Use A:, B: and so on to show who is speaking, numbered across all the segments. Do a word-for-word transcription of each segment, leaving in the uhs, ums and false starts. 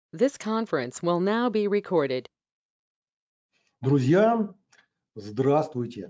A: This conference will now be recorded.
B: Друзья, здравствуйте!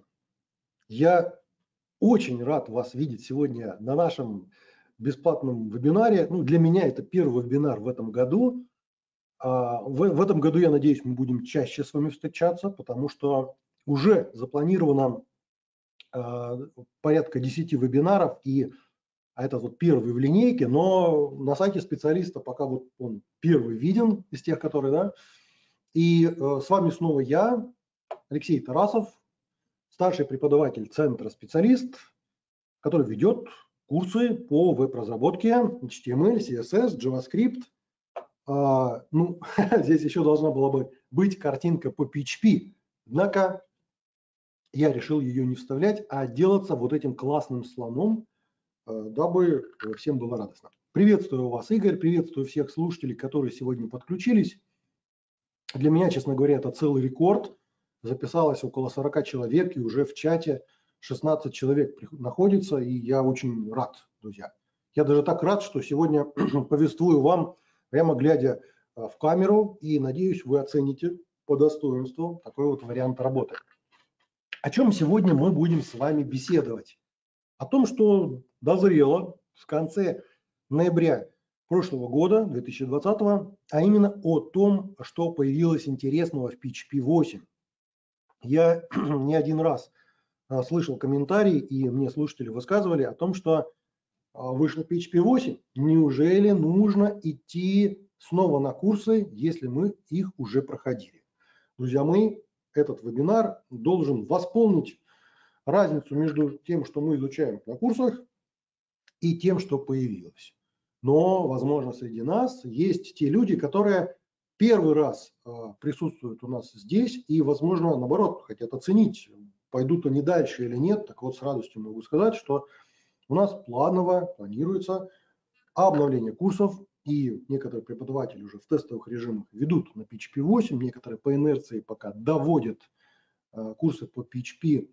B: Я очень рад вас видеть сегодня на нашем бесплатном вебинаре. Ну, для меня это первый вебинар в этом году. А в, в этом году, я надеюсь, мы будем чаще с вами встречаться, потому что уже запланировано а, порядка десяти вебинаров, и а это вот первый в линейке, но на сайте специалиста пока вот он первый виден из тех, которые, да. И э, с вами снова я, Алексей Тарасов, старший преподаватель центра «Специалист», который ведет курсы по веб-разработке эйч ти эм эль, си эс эс, JavaScript. А, ну, здесь еще должна была бы быть картинка по пи эйч пи, однако я решил ее не вставлять, а отделаться вот этим классным слоном, дабы всем было радостно. Приветствую вас, Игорь, приветствую всех слушателей, которые сегодня подключились. Для меня, честно говоря, это целый рекорд. Записалось около сорока человек, и уже в чате шестнадцать человек находится, и я очень рад, друзья. Я даже так рад, что сегодня повествую вам, прямо глядя в камеру, и надеюсь, вы оцените по достоинству такой вот вариант работы. О чем сегодня мы будем с вами беседовать? О том, что дозрело в конце ноября прошлого года, две тысячи двадцатого, а именно о том, что появилось интересного в пи эйч пи восемь. Я не один раз а, слышал комментарии, и мне слушатели высказывали о том, что а, вышел пи эйч пи восемь. Неужели нужно идти снова на курсы, если мы их уже проходили? Друзья мои, этот вебинар должен восполнить разницу между тем, что мы изучаем на курсах, и тем, что появилось. Но, возможно, среди нас есть те люди, которые первый раз э, присутствуют у нас здесь и, возможно, наоборот, хотят оценить, пойдут они дальше или нет. Так вот, с радостью могу сказать, что у нас планово планируется обновление курсов, и некоторые преподаватели уже в тестовых режимах ведут на пи эйч пи восемь, некоторые по инерции пока доводят э, курсы по пи эйч пи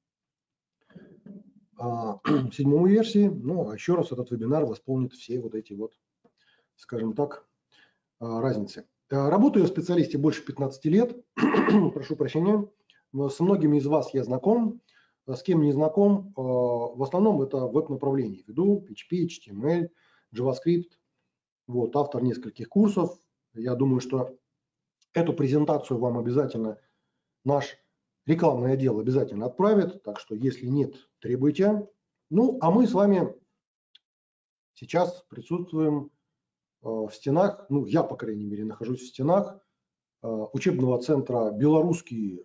B: седьмой версии. Ну, а еще раз этот вебинар восполнит все вот эти вот, скажем так, разницы. Работаю в специалисте больше пятнадцати лет. Прошу прощения. С многими из вас я знаком. С кем не знаком, в основном это веб-направление. Веду пи эйч пи, эйч ти эм эль, JavaScript. Вот, автор нескольких курсов. Я думаю, что эту презентацию вам обязательно наш рекламный отдел обязательно отправит, так что если нет, требуйте. Ну, а мы с вами сейчас присутствуем в стенах, ну, я, по крайней мере, нахожусь в стенах учебного центра «Белорусский»,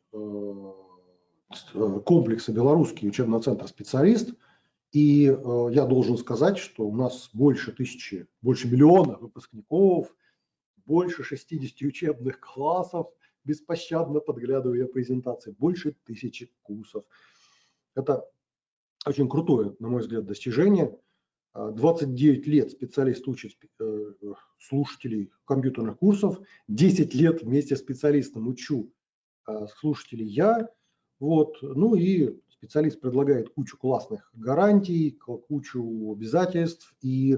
B: комплекса «Белорусский учебного центра «Специалист». И я должен сказать, что у нас больше тысячи, больше миллиона выпускников, больше шестидесяти учебных классов, беспощадно подглядывая презентации, больше тысячи курсов. Это очень крутое, на мой взгляд, достижение. двадцать девять лет специалист учит слушателей компьютерных курсов, десять лет вместе с специалистом учу слушателей я. Вот. Ну и специалист предлагает кучу классных гарантий, кучу обязательств. И,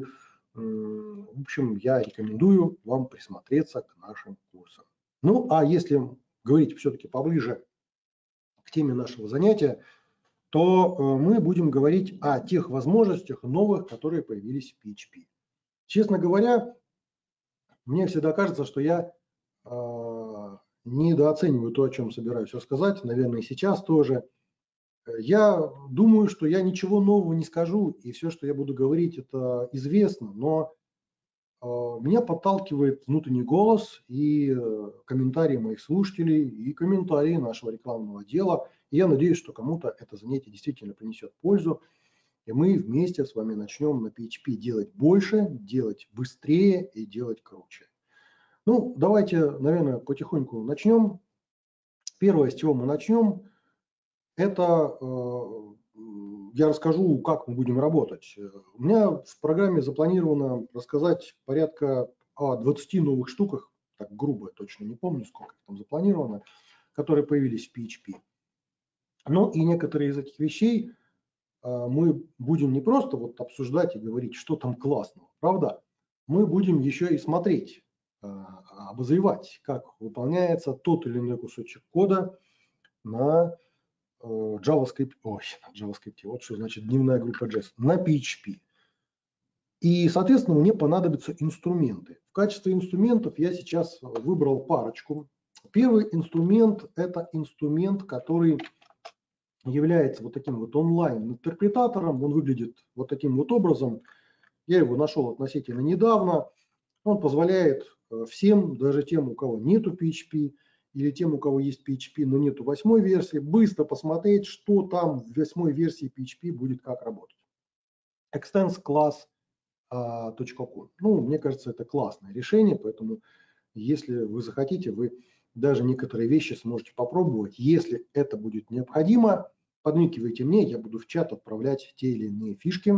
B: в общем, я рекомендую вам присмотреться к нашим курсам. Ну, а если говорить все-таки поближе к теме нашего занятия, то мы будем говорить о тех возможностях новых, которые появились в пи эйч пи. Честно говоря, мне всегда кажется, что я э, недооцениваю то, о чем собираюсь рассказать, наверное, и сейчас тоже. Я думаю, что я ничего нового не скажу, и все, что я буду говорить, это известно, но э, меня подталкивает внутренний голос и э, комментарии моих слушателей, и комментарии нашего рекламного отдела. И я надеюсь, что кому-то это занятие действительно принесет пользу, и мы вместе с вами начнем на пи эйч пи делать больше, делать быстрее и делать круче. Ну, давайте, наверное, потихоньку начнем. Первое, с чего мы начнем, это э, я расскажу, как мы будем работать. У меня в программе запланировано рассказать порядка о двадцати новых штуках, так грубо, точно не помню, сколько там запланировано, которые появились в пи эйч пи. Ну и некоторые из этих вещей э, мы будем не просто вот обсуждать и говорить, что там классного, правда? Мы будем еще и смотреть, обозревать, как выполняется тот или иной кусочек кода на JavaScript, ой, на JavaScript, вот что значит дневная группа джей эс, на пи эйч пи. И, соответственно, мне понадобятся инструменты. В качестве инструментов я сейчас выбрал парочку. Первый инструмент – это инструмент, который является вот таким вот онлайн-интерпретатором. Он выглядит вот таким вот образом. Я его нашел относительно недавно. Он позволяет всем, даже тем, у кого нету пи эйч пи, или тем, у кого есть пи эйч пи, но нету восьмой версии, быстро посмотреть, что там в восьмой версии пи эйч пи будет как работать. Extends class точка ком. Ну, мне кажется, это классное решение, поэтому если вы захотите, вы даже некоторые вещи сможете попробовать. Если это будет необходимо, подмигивайте мне, я буду в чат отправлять те или иные фишки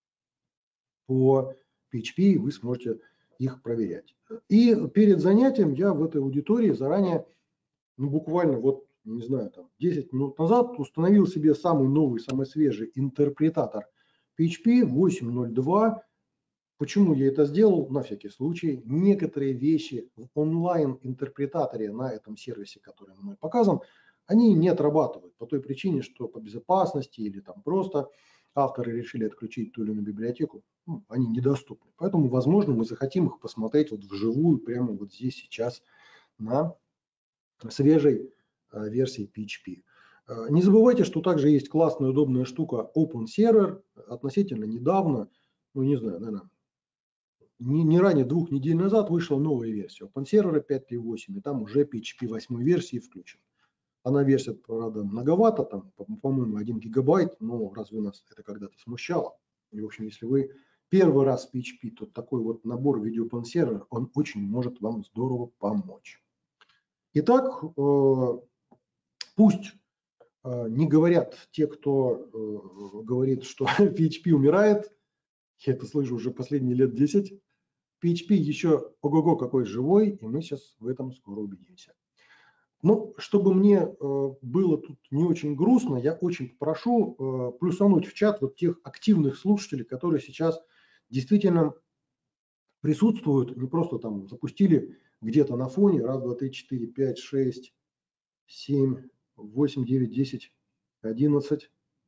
B: по пи эйч пи, и вы сможете их проверять. И перед занятием я в этой аудитории заранее, ну, буквально вот, не знаю, там десять минут назад установил себе самый новый, самый свежий интерпретатор пи эйч пи восемь ноль два. Почему я это сделал? На всякий случай. Некоторые вещи в онлайн-интерпретаторе на этом сервисе, который мной показан, они не отрабатывают по той причине, что по безопасности или там просто авторы решили отключить ту или иную библиотеку, ну, они недоступны. Поэтому, возможно, мы захотим их посмотреть вот вживую, прямо вот здесь сейчас на свежей э, версии пи эйч пи. Э, не забывайте, что также есть классная удобная штука OpenServer. Относительно недавно, ну не знаю, наверное, не, не ранее двух недель назад вышла новая версия OpenServer пять точка три точка восемь, и там уже пи эйч пи восьмой версии включен. Она версия, правда, многовато, там, по-моему, один гигабайт, но разве нас это когда-то смущало? И, в общем, если вы первый раз в пи эйч пи, то такой вот набор в виде OpenServer, он очень может вам здорово помочь. Итак, э, пусть э, не говорят те, кто э, говорит, что пи эйч пи умирает, я это слышу уже последние лет десять, пи эйч пи еще ого-го какой живой, и мы сейчас в этом скоро убедимся. Ну, чтобы мне э, было тут не очень грустно, я очень прошу э, плюсануть в чат вот тех активных слушателей, которые сейчас действительно присутствуют, не просто там запустили где-то на фоне, раз, два, три, четыре, пять, шесть, семь, восемь, девять, десять, одиннадцать.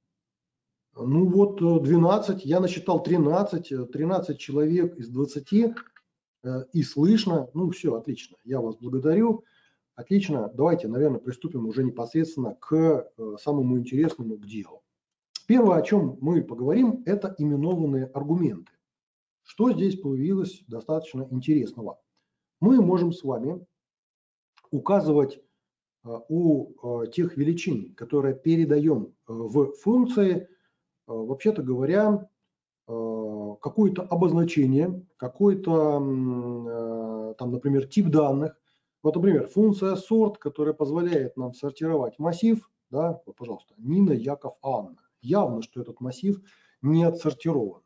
B: Ну вот двенадцать, я насчитал тринадцать, тринадцать человек из двадцати, э, и слышно. Ну все, отлично, я вас благодарю. Отлично, давайте, наверное, приступим уже непосредственно к э, самому интересному, к делу. Первое, о чем мы поговорим, это именованные аргументы. Что здесь появилось достаточно интересного? Мы можем с вами указывать э, у э, тех величин, которые передаем э, в функции, э, вообще-то говоря, э, какое-то обозначение, какой-то, э, там, например, тип данных. Вот, например, функция sort, которая позволяет нам сортировать массив, да, вот, пожалуйста, Нина, Яков, Анна. Явно, что этот массив не отсортирован.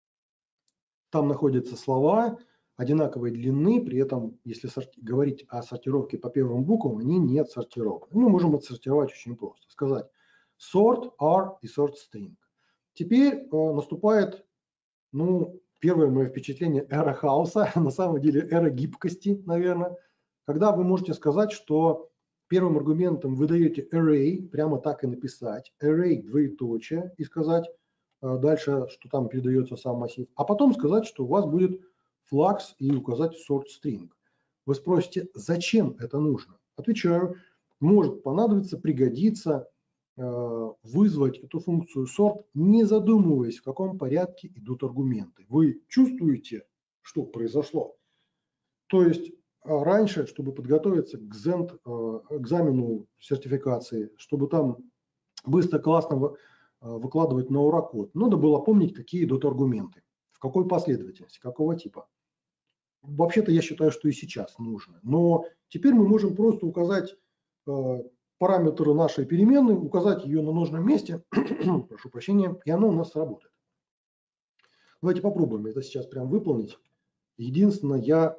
B: Там находятся слова одинаковой длины, при этом, если говорить о сортировке по первым буквам, они не отсортированы. Мы можем отсортировать очень просто. Сказать sort R и sort string. Теперь э, наступает, ну, первое мое впечатление, эра хаоса, на самом деле эра гибкости, наверное, когда вы можете сказать, что первым аргументом вы даете array, прямо так и написать, array двоеточие, и сказать э, дальше, что там передается сам массив, а потом сказать, что у вас будет флакс и указать sort string. Вы спросите, зачем это нужно? Отвечаю, может понадобиться, пригодится э, вызвать эту функцию sort, не задумываясь, в каком порядке идут аргументы. Вы чувствуете, что произошло? То есть раньше, чтобы подготовиться к зент, экзамену сертификации, чтобы там быстро, классно выкладывать на ура код, надо было помнить, какие идут аргументы, в какой последовательности, какого типа. Вообще-то я считаю, что и сейчас нужно. Но теперь мы можем просто указать параметры нашей переменной, указать ее на нужном месте, прошу прощения, и оно у нас сработает. Давайте попробуем это сейчас прям выполнить. Единственное, я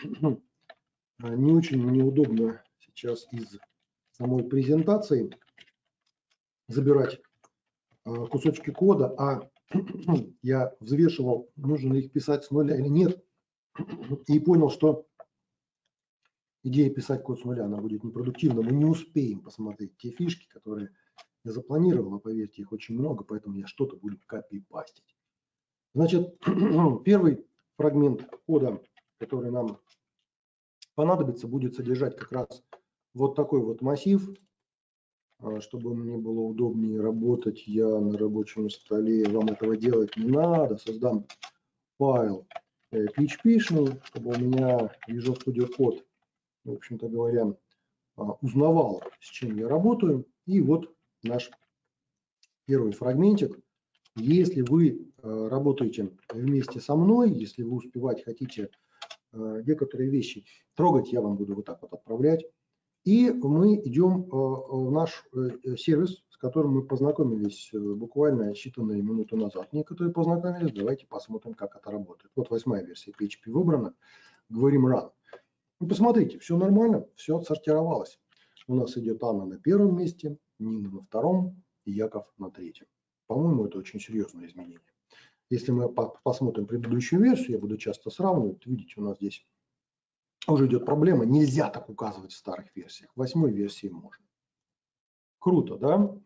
B: не очень мне удобно сейчас из самой презентации забирать кусочки кода, а я взвешивал, нужно ли их писать с нуля или нет, и понял, что идея писать код с нуля, она будет непродуктивна. Мы не успеем посмотреть те фишки, которые я запланировал, а поверьте, их очень много, поэтому я что-то буду копипастить. Значит, первый фрагмент кода, который нам понадобится, будет содержать как раз вот такой вот массив. Чтобы мне было удобнее работать, я на рабочем столе, вам этого делать не надо, создам файл пи эйч пи-шный, чтобы у меня Visual Studio Code, в общем-то говоря, узнавал, с чем я работаю. И вот наш первый фрагментик. Если вы работаете вместе со мной, если вы успевать хотите некоторые вещи трогать, я вам буду вот так вот отправлять. И мы идем в наш сервис, с которым мы познакомились буквально считанные минуты назад. Некоторые познакомились, давайте посмотрим, как это работает. Вот восьмая версия пи эйч пи выбрана. Говорим Run. Ну, посмотрите, все нормально, все отсортировалось. У нас идет Анна на первом месте, Нина на втором и Яков на третьем. По-моему, это очень серьезное изменение. Если мы посмотрим предыдущую версию, я буду часто сравнивать, видите, у нас здесь уже идет проблема, нельзя так указывать в старых версиях. В восьмой версии можно. Круто, да?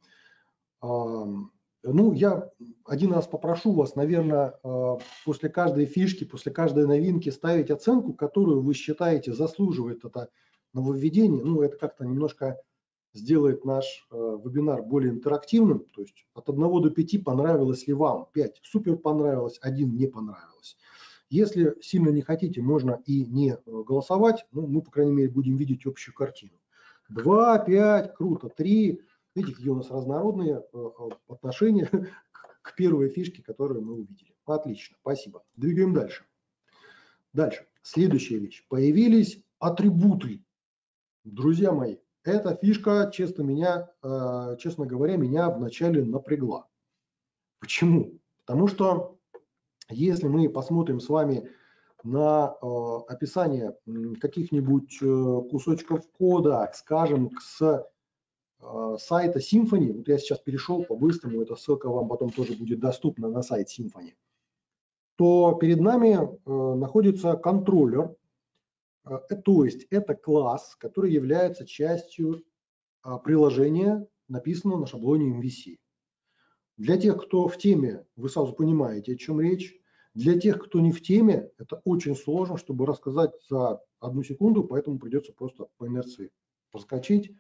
B: Ну, я один раз попрошу вас, наверное, после каждой фишки, после каждой новинки ставить оценку, которую вы считаете заслуживает это нововведение. Ну, это как-то немножко сделает наш вебинар более интерактивным. То есть от одного до пяти понравилось ли вам? пять супер понравилось, один не понравилось. Если сильно не хотите, можно и не голосовать. Ну, мы, по крайней мере, будем видеть общую картину. два, пять, круто, три. Видите, какие у нас разнородные отношения к первой фишке, которую мы увидели. Отлично, спасибо. Двигаем дальше. Дальше. Следующая вещь. Появились атрибуты. Друзья мои, эта фишка, честно, меня, честно говоря, меня вначале напрягла. Почему? Потому что если мы посмотрим с вами на э, описание каких-нибудь э, кусочков кода, скажем, с э, сайта Symfony, вот я сейчас перешел по-быстрому, эта ссылка вам потом тоже будет доступна на сайт Symfony, то перед нами э, находится контроллер, э, то есть это класс, который является частью э, приложения, написанного на шаблоне эм ви си. Для тех, кто в теме, вы сразу понимаете, о чем речь. Для тех, кто не в теме, это очень сложно, чтобы рассказать за одну секунду, поэтому придется просто по инерции проскочить.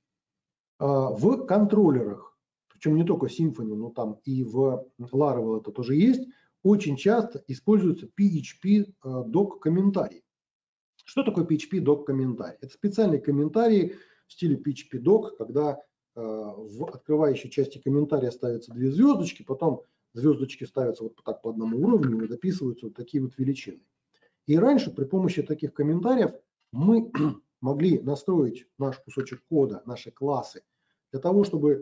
B: В контроллерах, причем не только Symfony, но там и в Laravel это тоже есть, очень часто используется пи эйч пи-doc-комментарий. Что такое пи эйч пи-doc-комментарий? Это специальный комментарий в стиле пи эйч пи-doc, когда в открывающей части комментария ставятся две звездочки, потом звездочки ставятся вот так по одному уровню и дописываются вот такие вот величины. И раньше при помощи таких комментариев мы могли настроить наш кусочек кода, наши классы, для того, чтобы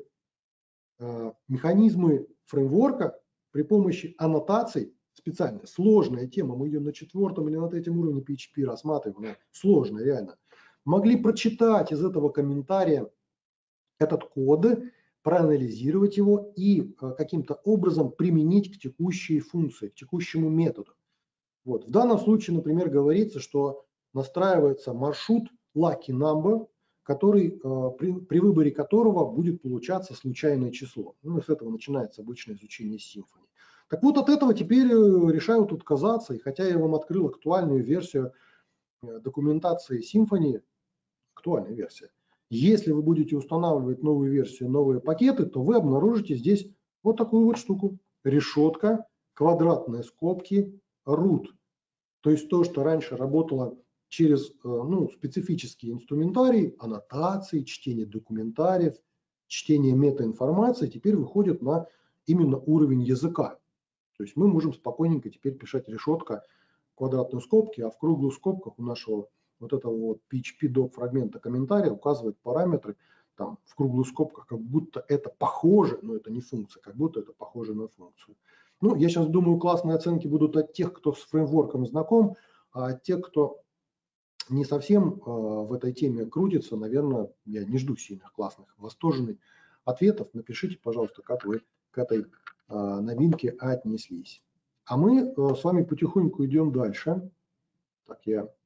B: э, механизмы фреймворка при помощи аннотаций, специально сложная тема, мы ее на четвертом или на третьем уровне пи эйч пи рассматриваем, сложная реально, могли прочитать из этого комментария этот код, проанализировать его и каким-то образом применить к текущей функции, к текущему методу. Вот. В данном случае, например, говорится, что настраивается маршрут lucky number, который, при, при выборе которого будет получаться случайное число. Ну, и с этого начинается обычное изучение Symfony. Так вот, от этого теперь решают отказаться, и хотя я вам открыл актуальную версию документации Symfony, актуальная версия, если вы будете устанавливать новую версию, новые пакеты, то вы обнаружите здесь вот такую вот штуку. Решетка, квадратные скобки, root. То есть то, что раньше работало через ну, специфический инструментарий, аннотации, чтение документариев, чтение метаинформации, теперь выходит на именно уровень языка. То есть мы можем спокойненько теперь писать решетка, квадратные скобки, а в круглых скобках у нашего вот этого вот пи эйч пи-doc фрагмента комментария указывать параметры там в круглых скобках, как будто это похоже, но это не функция, как будто это похоже на функцию. Ну, я сейчас думаю, классные оценки будут от тех, кто с фреймворком знаком, а от тех, кто не совсем э, в этой теме крутится, наверное, я не жду сильных классных восторженных ответов. Напишите, пожалуйста, как вы к этой э, новинке отнеслись. А мы э, с вами потихоньку идем дальше. Так, я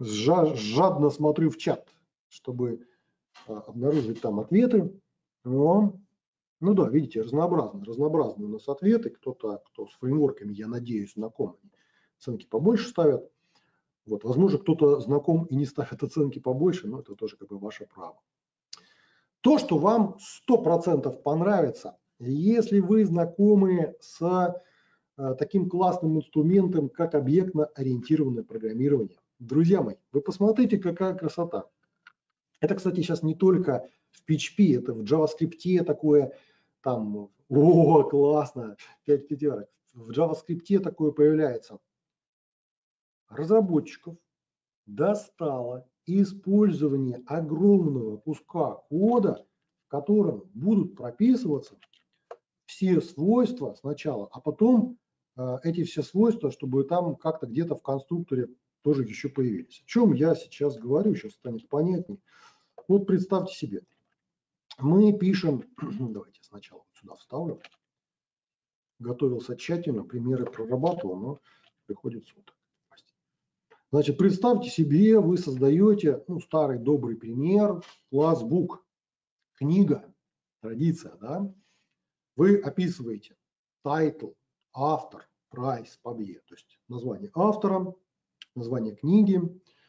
B: жадно смотрю в чат, чтобы обнаружить там ответы. Но, ну да, видите, разнообразные, разнообразные у нас ответы. Кто-то, кто с фреймворками, я надеюсь, знаком, оценки побольше ставят. Вот, возможно, кто-то знаком и не ставит оценки побольше, но это тоже как бы ваше право. То, что вам сто процентов понравится, если вы знакомы с а, таким классным инструментом, как объектно-ориентированное программирование. Друзья мои, вы посмотрите, какая красота. Это, кстати, сейчас не только в пи эйч пи, это в JavaScript такое, там, о, классно, пять пятерок. В JavaScript такое появляется. Разработчиков достало использование огромного куска кода, в котором будут прописываться все свойства сначала, а потом э, эти все свойства, чтобы там как-то где-то в конструкторе тоже еще появились. О чем я сейчас говорю, сейчас станет понятнее. Вот представьте себе, мы пишем, давайте сначала сюда вставлю, готовился тщательно, примеры прорабатывал, но приходится вот так. Значит, представьте себе, вы создаете, ну, старый добрый пример, класс book, книга, традиция, да? Вы описываете title, автор, price, пабье, то есть название автора, название книги,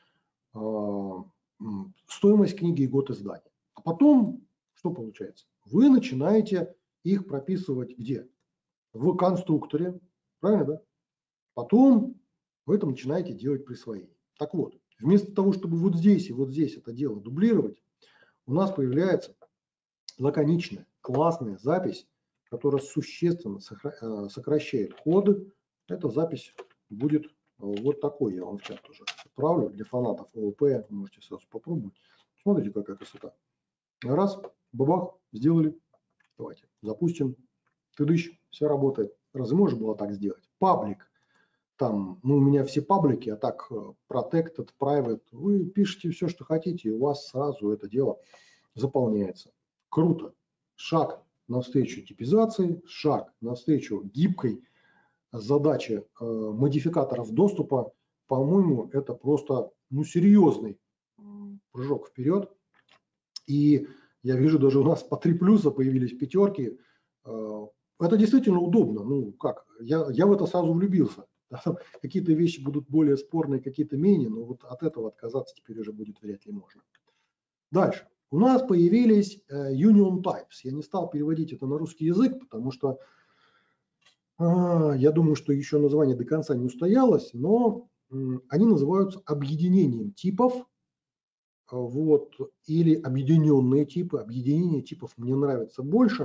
B: стоимость книги и год издания. А потом, что получается? Вы начинаете их прописывать где? В конструкторе, правильно, да? Потом вы это начинаете делать присвоение. Так вот, вместо того, чтобы вот здесь и вот здесь это дело дублировать, у нас появляется лаконичная, классная запись, которая существенно сокращает код. Эта запись будет вот такой. Я вам в чат тоже отправлю для фанатов о о пэ. Можете сразу попробовать. Смотрите, какая красота. Раз, бабах, сделали. Давайте запустим. Тыдыщ, все работает. Разве можно было так сделать? Паблик. Там, ну, у меня все паблики, а так protected, private. Вы пишете все, что хотите, и у вас сразу это дело заполняется. Круто. Шаг навстречу типизации, шаг навстречу гибкой задаче э, модификаторов доступа. По-моему, это просто, ну, серьезный прыжок вперед. И я вижу, даже у нас по три плюса появились пятерки. Э, это действительно удобно. Ну, как? Я, я в это сразу влюбился. Какие-то вещи будут более спорные, какие-то менее, но вот от этого отказаться теперь уже будет вряд ли можно. Дальше. У нас появились union types. Я не стал переводить это на русский язык, потому что э, я думаю, что еще название до конца не устоялось, но э, они называются объединением типов, вот, или объединенные типы. Объединение типов мне нравится больше.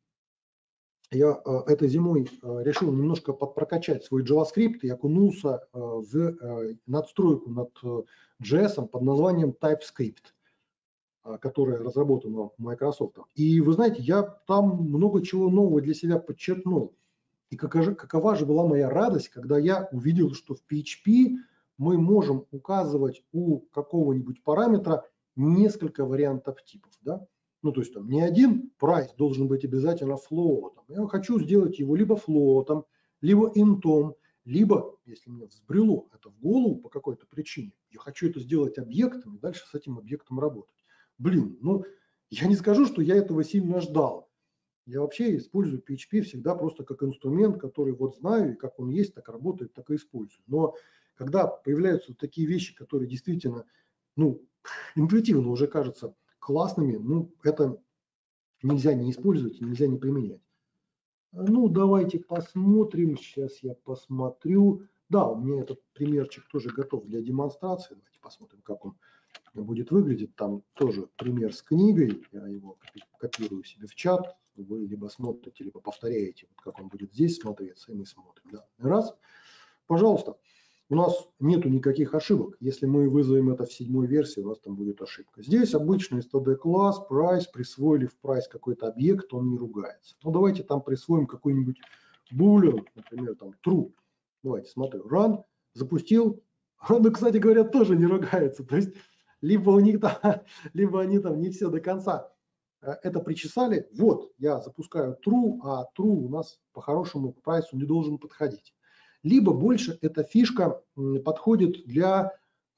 B: Я э, этой зимой э, решил немножко подпрокачать свой JavaScript и окунулся э, в э, надстройку над э, джей эс под названием TypeScript, которая разработана Microsoft. И вы знаете, я там много чего нового для себя подчеркнул. И какова же, какова же была моя радость, когда я увидел, что в пи эйч пи мы можем указывать у какого-нибудь параметра несколько вариантов типов. Да? Ну, то есть там не один price должен быть обязательно флоутом. Я хочу сделать его либо флоутом, либо интом, либо, если мне взбрело это в голову по какой-то причине, я хочу это сделать объектом и дальше с этим объектом работать. Блин, ну, я не скажу, что я этого сильно ждал. Я вообще использую пи эйч пи всегда просто как инструмент, который вот знаю, и как он есть, так работает, так и использую. Но когда появляются такие вещи, которые действительно, ну, интуитивно уже кажутся классными, ну, это нельзя не использовать, нельзя не применять. Ну, давайте посмотрим. Сейчас я посмотрю. Да, у меня этот примерчик тоже готов для демонстрации. Давайте посмотрим, как он будет выглядеть. Там тоже пример с книгой. Я его копирую себе в чат. Вы либо смотрите, либо повторяете, вот как он будет здесь смотреться, и мы смотрим. Да. Раз. Пожалуйста. У нас нету никаких ошибок. Если мы вызовем это в седьмой версии, у нас там будет ошибка. Здесь обычный эс ти ди-класс, price, присвоили в price какой-то объект, он не ругается. Ну, давайте там присвоим какой-нибудь boolean, например, там true. Давайте, смотрю, run, запустил. Ну, кстати говоря, тоже не ругается. То есть, либо у них там, либо они там не все до конца это причесали. Вот, я запускаю true, а true у нас по-хорошему к прайсу не должен подходить. Либо больше эта фишка подходит для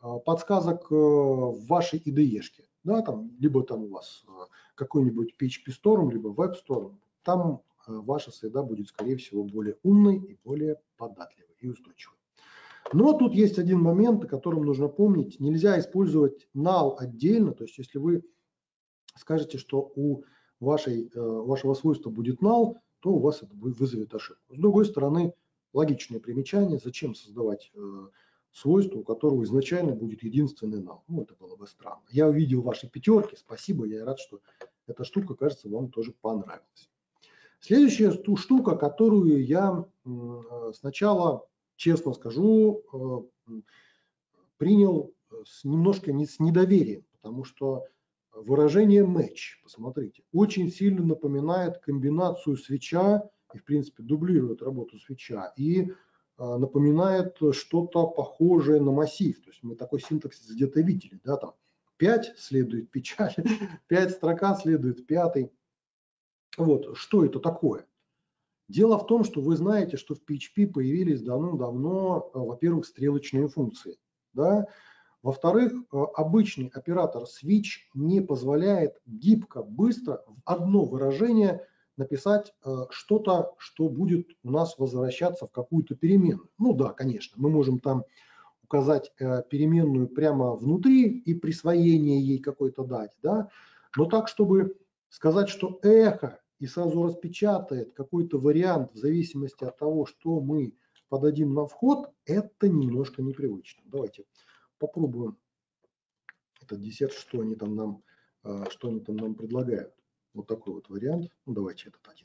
B: подсказок в вашей ай ди и-шке, да, там, либо там у вас какой-нибудь пи эйч пи Storm, либо Web Storm, там ваша среда будет, скорее всего, более умной и более податливой и устойчивой. Но тут есть один момент, о котором нужно помнить. Нельзя использовать null отдельно, то есть если вы скажете, что у вашей, вашего свойства будет null, то у вас это вызовет ошибку. С другой стороны, логичное примечание, зачем создавать свойство, у которого изначально будет единственный null. Ну, это было бы странно. Я увидел ваши пятерки, спасибо, я рад, что эта штука, кажется, вам тоже понравилась. Следующая штука, которую я сначала, честно скажу, принял с немножко с недоверием, потому что выражение match, посмотрите, очень сильно напоминает комбинацию свеча и, в принципе, дублирует работу свеча и напоминает что-то похожее на массив. То есть мы такой синтаксис где-то видели, да, там пять следует печаль, пять строка следует пятый. Вот, что это такое? Дело в том, что вы знаете, что в пи эйч пи появились давно-давно, во-первых, стрелочные функции, да? Во-вторых, обычный оператор switch не позволяет гибко, быстро в одно выражение написать что-то, что будет у нас возвращаться в какую-то переменную. Ну да, конечно, мы можем там указать переменную прямо внутри и присвоение ей какой-то дать, да? Но так, чтобы сказать, что эхо и сразу распечатает какой-то вариант в зависимости от того, что мы подадим на вход, это немножко непривычно. Давайте попробуем этот десерт, что они там нам, что они там нам предлагают. Вот такой вот вариант. Ну, давайте этот один.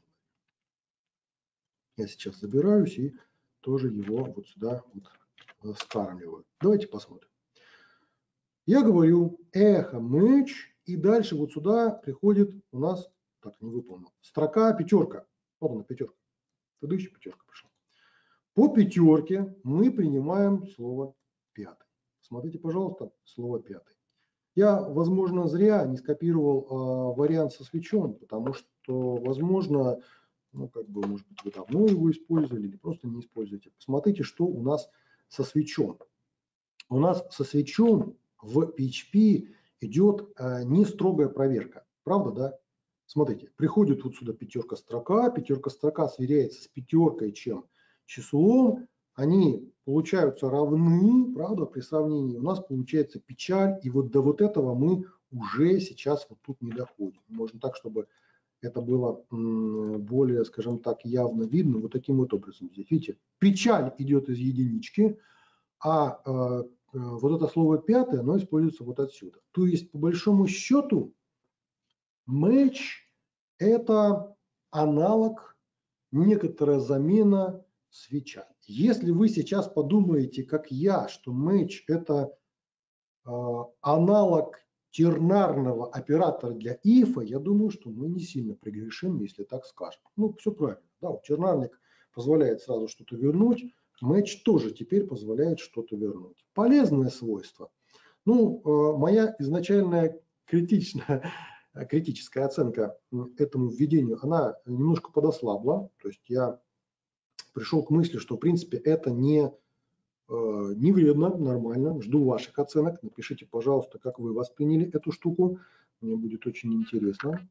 B: Я сейчас забираюсь и тоже его вот сюда вот скармливаю. Давайте посмотрим. Я говорю эхо match, и дальше вот сюда приходит у нас, так, не выполнил, строка пятерка. Вот она, пятерка. Предыдущая пятерка пришла. По пятерке мы принимаем слово пятый. Смотрите, пожалуйста, слово пятый. Я, возможно, зря не скопировал э, вариант со свечом, потому что, возможно, ну, как бы, может быть, вы давно его использовали или просто не используете. Посмотрите, что у нас со свечом. У нас со свечом в пи эйч пи идет э, не строгая проверка. Правда, да? Смотрите, приходит вот сюда пятерка строка, пятерка строка сверяется с пятеркой, чем числом. Они получаются равны, правда, при сравнении. У нас получается печаль, и вот до вот этого мы уже сейчас вот тут не доходим. Можно так, чтобы это было более, скажем так, явно видно. Вот таким вот образом здесь. Видите, печаль идет из единички, а э, вот это слово пятое, оно используется вот отсюда. То есть, по большому счету, match – это аналог, некоторая замена свеча. Если вы сейчас подумаете, как я, что match – это э, аналог тернарного оператора для ифа, я думаю, что мы не сильно прегрешим, если так скажем. Ну, все правильно. Да, тернарник позволяет сразу что-то вернуть, match тоже теперь позволяет что-то вернуть. Полезное свойство. Ну, э, моя изначальная критичная, критическая оценка этому введению, она немножко подослабла. То есть я пришел к мысли, что в принципе это не, не вредно, нормально. Жду ваших оценок. Напишите, пожалуйста, как вы восприняли эту штуку. Мне будет очень интересно.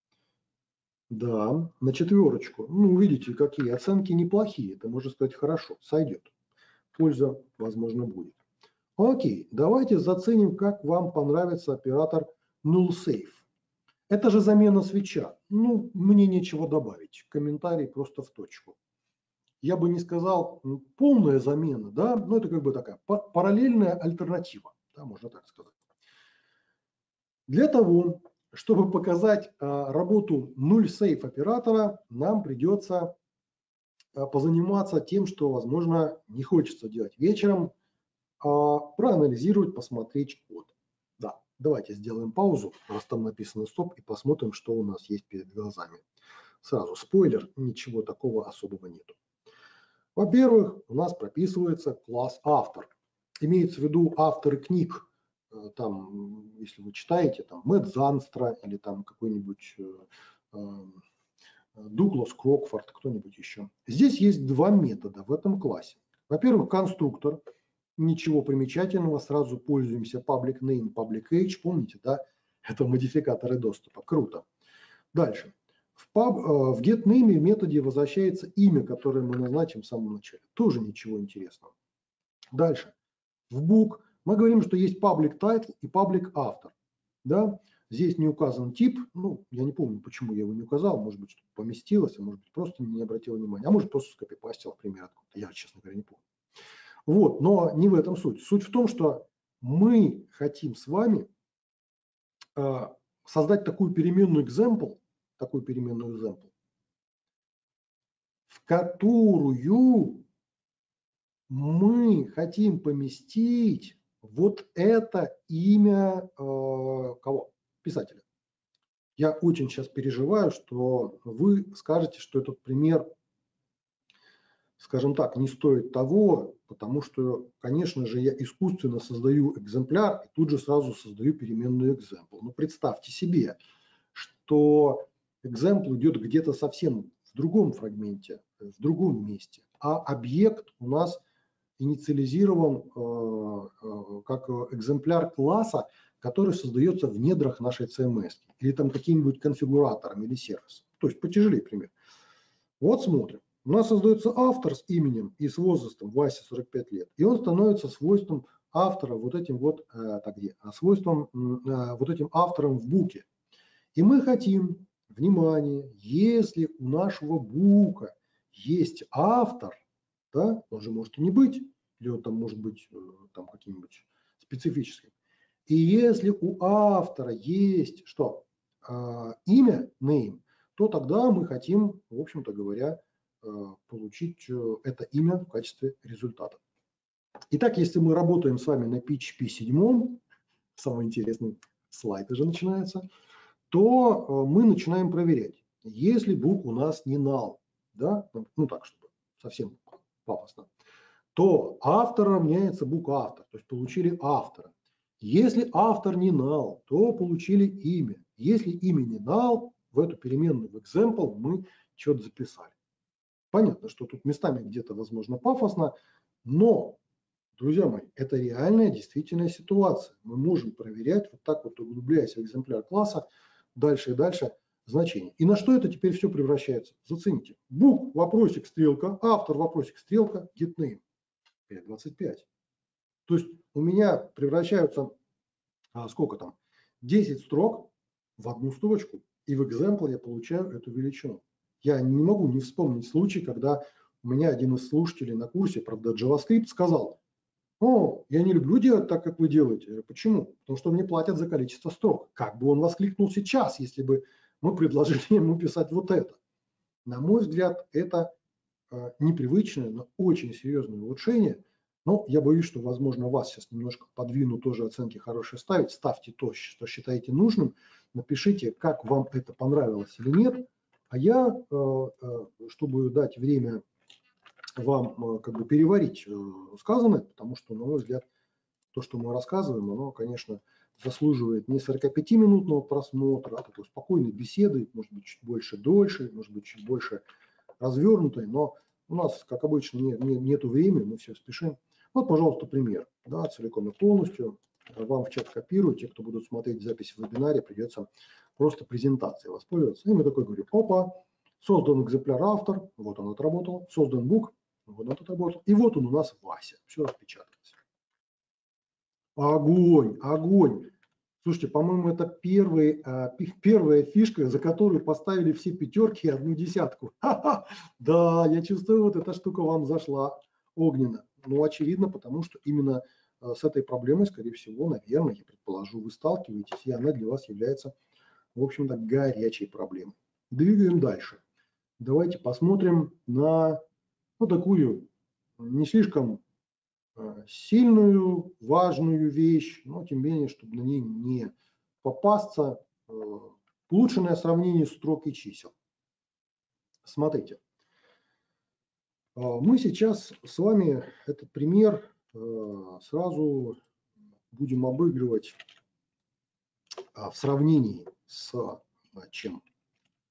B: Да, на четверочку. Ну, видите, какие оценки неплохие. Это, можно сказать, хорошо, сойдет. Польза, возможно, будет. Окей, давайте заценим, как вам понравится оператор null safe. Это же замена свеча. Ну, мне нечего добавить. Комментарий просто в точку. Я бы не сказал полная замена, да, но это как бы такая параллельная альтернатива, да, можно так сказать. Для того, чтобы показать а, работу null safe оператора, нам придется а, позаниматься тем, что, возможно, не хочется делать вечером, а проанализировать, посмотреть код. Да, давайте сделаем паузу, раз там написано стоп, и посмотрим, что у нас есть перед глазами. Сразу спойлер, ничего такого особого нету. Во-первых, у нас прописывается класс автор. Имеется в виду авторы книг, там, если вы читаете, там, Мэтт Занстра или там какой-нибудь Дуглас Крокфорд, кто-нибудь еще. Здесь есть два метода в этом классе. Во-первых, конструктор. Ничего примечательного, сразу пользуемся public name, public age, помните, да? Это модификаторы доступа, круто. Дальше. В, pub, в getName в методе возвращается имя, которое мы назначим в самом начале. Тоже ничего интересного. Дальше. В book мы говорим, что есть public title и public author. Да? Здесь не указан тип. Ну, я не помню, почему я его не указал. Может быть, что-то поместилось, а может быть, просто не обратил внимания. А может, просто скопипастил, пример откуда-то. Я, честно говоря, не помню. Вот, но не в этом суть. Суть в том, что мы хотим с вами э, создать такую переменную example, такую переменную example, в которую мы хотим поместить вот это имя э, кого? Писателя. Я очень сейчас переживаю, что вы скажете, что этот пример, скажем так, не стоит того, потому что, конечно же, я искусственно создаю экземпляр и тут же сразу создаю переменную example. Но представьте себе, что example идет где-то совсем в другом фрагменте, в другом месте, а объект у нас инициализирован э, э, как экземпляр класса, который создается в недрах нашей си эм эс, или там каким-нибудь конфигуратором или сервисом. То есть потяжелее пример. Вот смотрим. У нас создается автор с именем и с возрастом Вася сорок пять лет, и он становится свойством автора вот этим вот, э, так где, свойством э, вот этим автором в буке. И мы хотим, внимание, если у нашего бука есть автор, да, он же может и не быть, или он там может быть там каким-нибудь специфическим. И если у автора есть что? Э, имя, name, то тогда мы хотим, в общем-то говоря, э, получить это имя в качестве результата. Итак, если мы работаем с вами на пи эйч пи семь, самый интересный слайд уже начинается, то мы начинаем проверять, если бук у нас не null, да, ну так, чтобы совсем пафосно, то автор равняется бук автор, то есть получили автора. Если автор не null, то получили имя. Если имя не null, в эту переменную в example мы что-то записали. Понятно, что тут местами где-то, возможно, пафосно, но, друзья мои, это реальная действительная ситуация. Мы можем проверять, вот так вот углубляясь в экземпляр класса, дальше и дальше значение. И на что это теперь все превращается? Зацените. Бук, вопросик, стрелка, автор, вопросик, стрелка, getName. пять двадцать пять. То есть у меня превращаются, а, сколько там, десять строк в одну строчку. И в example я получаю эту величину. Я не могу не вспомнить случай, когда у меня один из слушателей на курсе, правда, JavaScript, сказал: о, я не люблю делать так, как вы делаете. Я говорю, почему? Потому что мне платят за количество строк. Как бы он воскликнул сейчас, если бы мы предложили ему писать вот это? На мой взгляд, это э, непривычное, но очень серьезное улучшение. Но я боюсь, что, возможно, вас сейчас немножко подвину тоже оценки хорошие ставить. Ставьте то, что считаете нужным. Напишите, как вам это понравилось или нет. А я, э, э, чтобы дать время вам как бы переварить сказанное, потому что, на мой взгляд, то, что мы рассказываем, оно, конечно, заслуживает не сорокапятиминутного просмотра, а такой спокойной беседы, может быть, чуть больше, дольше, может быть, чуть больше развернутой, но у нас, как обычно, нет, нет, нету времени, мы все спешим. Вот, пожалуйста, пример, да, целиком и полностью. Вам в чат копирую, те, кто будут смотреть запись в вебинаре, придется просто презентацией воспользоваться. И мы такой говорим: опа, создан экземпляр автор, вот он отработал, создан бук, вот он отработал, и вот он у нас Вася, все распечаталось. Огонь, огонь. Слушайте, по-моему, это первый, первая фишка, за которую поставили все пятерки и одну десятку. Ха-ха. Да, я чувствую, вот эта штука вам зашла огненно. Ну, очевидно, потому что именно с этой проблемой, скорее всего, наверное, я предположу, вы сталкиваетесь, и она для вас является, в общем-то, горячей проблемой. Двигаем дальше. Давайте посмотрим на ну, такую не слишком сильную, важную вещь, но тем не менее, чтобы на ней не попасться. Улучшенное сравнение строк и чисел. Смотрите, мы сейчас с вами этот пример сразу будем обыгрывать в сравнении с чем?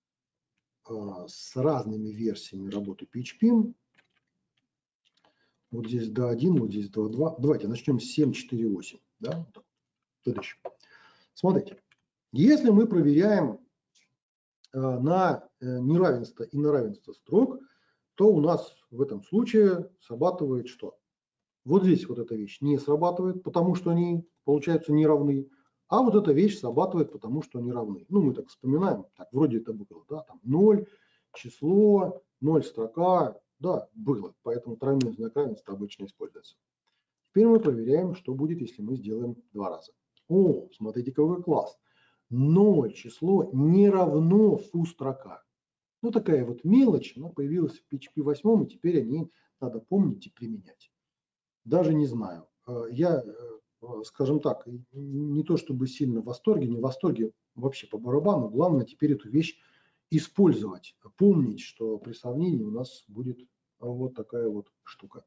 B: С разными версиями работы пи эйч пи. Вот здесь два один, вот здесь два два. Давайте начнем с семь четыре восемь. Да? Следующий. Смотрите, если мы проверяем э, на э, неравенство и на равенство строк, то у нас в этом случае срабатывает что? Вот здесь вот эта вещь не срабатывает, потому что они, получаются, не равны. А вот эта вещь срабатывает, потому что они равны. Ну, мы так вспоминаем, так, вроде это было, да, там ноль, число, ноль строка, да, было. Поэтому тройной знак равенства обычно используется. Теперь мы проверяем, что будет, если мы сделаем два раза. О, смотрите, какой класс. ноль число не равно фу строка. Ну, такая вот мелочь, она появилась в пи эйч пи восемь, и теперь о ней надо помнить и применять. Даже не знаю. Я, скажем так, не то чтобы сильно в восторге, не в восторге, вообще по барабану. Главное теперь эту вещь использовать, помнить, что при сравнении у нас будет вот такая вот штука.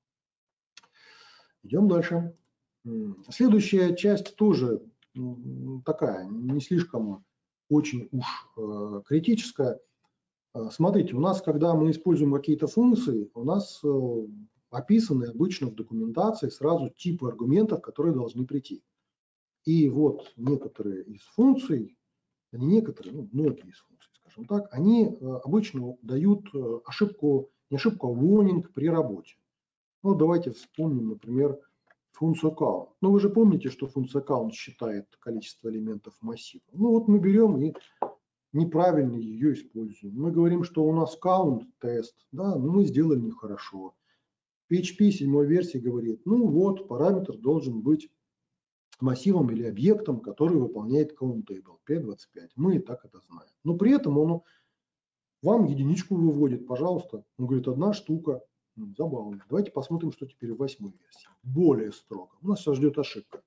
B: Идем дальше. Следующая часть тоже такая, не слишком очень уж критическая. Смотрите, у нас, когда мы используем какие-то функции, у нас описаны обычно в документации сразу типы аргументов, которые должны прийти. И вот некоторые из функций, не некоторые, ну, многие из функций, скажем так, они обычно дают ошибку, не ошибку, а warning при работе. Ну, давайте вспомним, например, функцию count. Ну, вы же помните, что функция count считает количество элементов массива. Ну, вот мы берем и неправильно ее используем. Мы говорим, что у нас count тест, да, но мы сделали нехорошо. пи эйч пи седьмой версии говорит, ну вот, параметр должен быть массивом или объектом, который выполняет countable пи двадцать пять. Мы и так это знаем. Но при этом он вам единичку выводит, пожалуйста. Он говорит, одна штука. Забавно. Давайте посмотрим, что теперь в восьмой версии. Более строго. У нас сейчас ждет ошибка.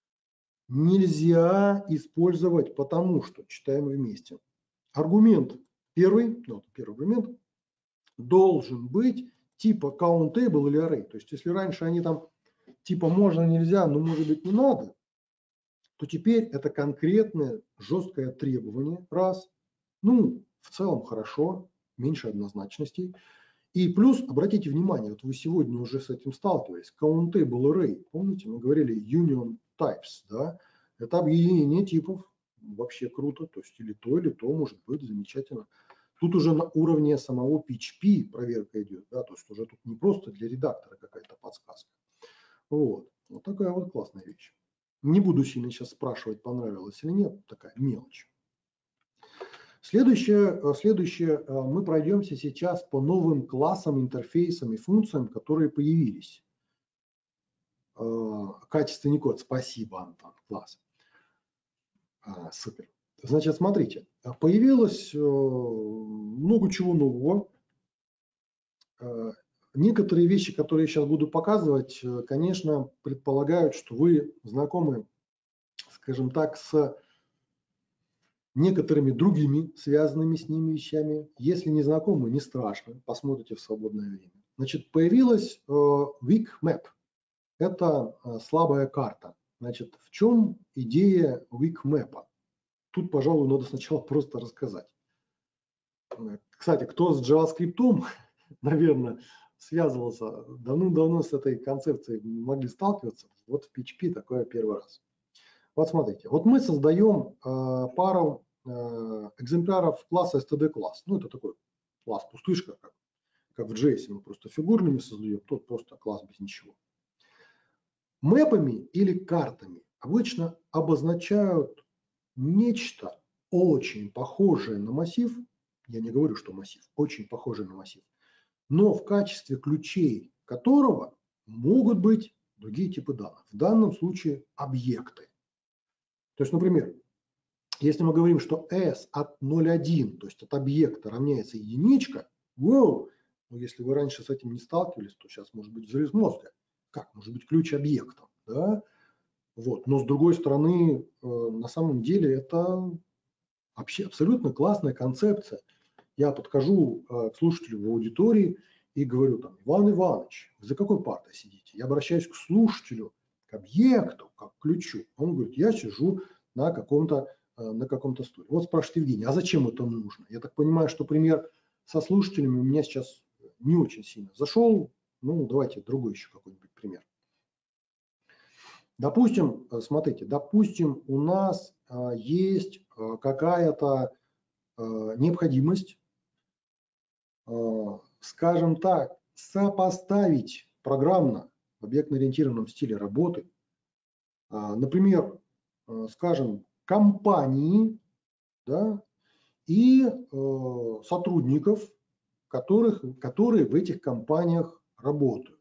B: Нельзя использовать, потому что, читаем вместе, аргумент первый, ну, первый аргумент, должен быть типа countable или array. То есть, если раньше они там типа можно, нельзя, но может быть не надо, то теперь это конкретное жесткое требование. Раз. Ну, в целом хорошо, меньше однозначностей. И плюс, обратите внимание, вот вы сегодня уже с этим сталкивались, countable array, помните, мы говорили union types, да, это объединение типов, вообще круто, то есть или то, или то, может быть, замечательно. Тут уже на уровне самого пи эйч пи проверка идет, да, то есть уже тут не просто для редактора какая-то подсказка. Вот, вот такая вот классная вещь. Не буду сильно сейчас спрашивать, понравилось или нет, такая мелочь. Следующее, следующее, мы пройдемся сейчас по новым классам, интерфейсам и функциям, которые появились. Качественный код, спасибо, Антон, класс. А, супер. Значит, смотрите, появилось много чего нового. Некоторые вещи, которые я сейчас буду показывать, конечно, предполагают, что вы знакомы, скажем так, с некоторыми другими связанными с ними вещами. Если не знакомы, не страшно, посмотрите в свободное время. Значит, появилась э, weak map. Это э, слабая карта. Значит, в чем идея weak map? Тут, пожалуй, надо сначала просто рассказать. Кстати, кто с JavaScript, наверное, связывался давно-давно с этой концепцией, могли сталкиваться. Вот в пи эйч пи такое первый раз. Вот смотрите, вот мы создаем э, пару э, экземпляров класса эс ти ди класс. Ну, это такой класс пустышка, как, как в джей эс. Мы просто фигурными создаем, тут просто класс без ничего. Мэпами или картами обычно обозначают нечто очень похожее на массив. Я не говорю, что массив, очень похожий на массив. Но в качестве ключей которого могут быть другие типы данных. В данном случае объекты. То есть, например, если мы говорим, что s от ноль один, то есть от объекта равняется единичка, воу, но если вы раньше с этим не сталкивались, то сейчас может быть взрыв мозга. Как? Может быть ключ объектом, да? Вот. Но с другой стороны, э, на самом деле это вообще абсолютно классная концепция. Я подхожу э, к слушателю в аудитории и говорю там, Иван Иванович, вы за какой партой сидите? Я обращаюсь к слушателю, к объекту, как к ключу. Он говорит, я сижу на каком-то на каком-то стуле. Вот спрашивает Евгений, а зачем это нужно? Я так понимаю, что пример со слушателями у меня сейчас не очень сильно зашел. Ну, давайте другой еще какой-нибудь пример. Допустим, смотрите, допустим, у нас есть какая-то необходимость, скажем так, сопоставить программно в объектно-ориентированном стиле работы, например, скажем, компании, да, и сотрудников, которых, которые в этих компаниях работают.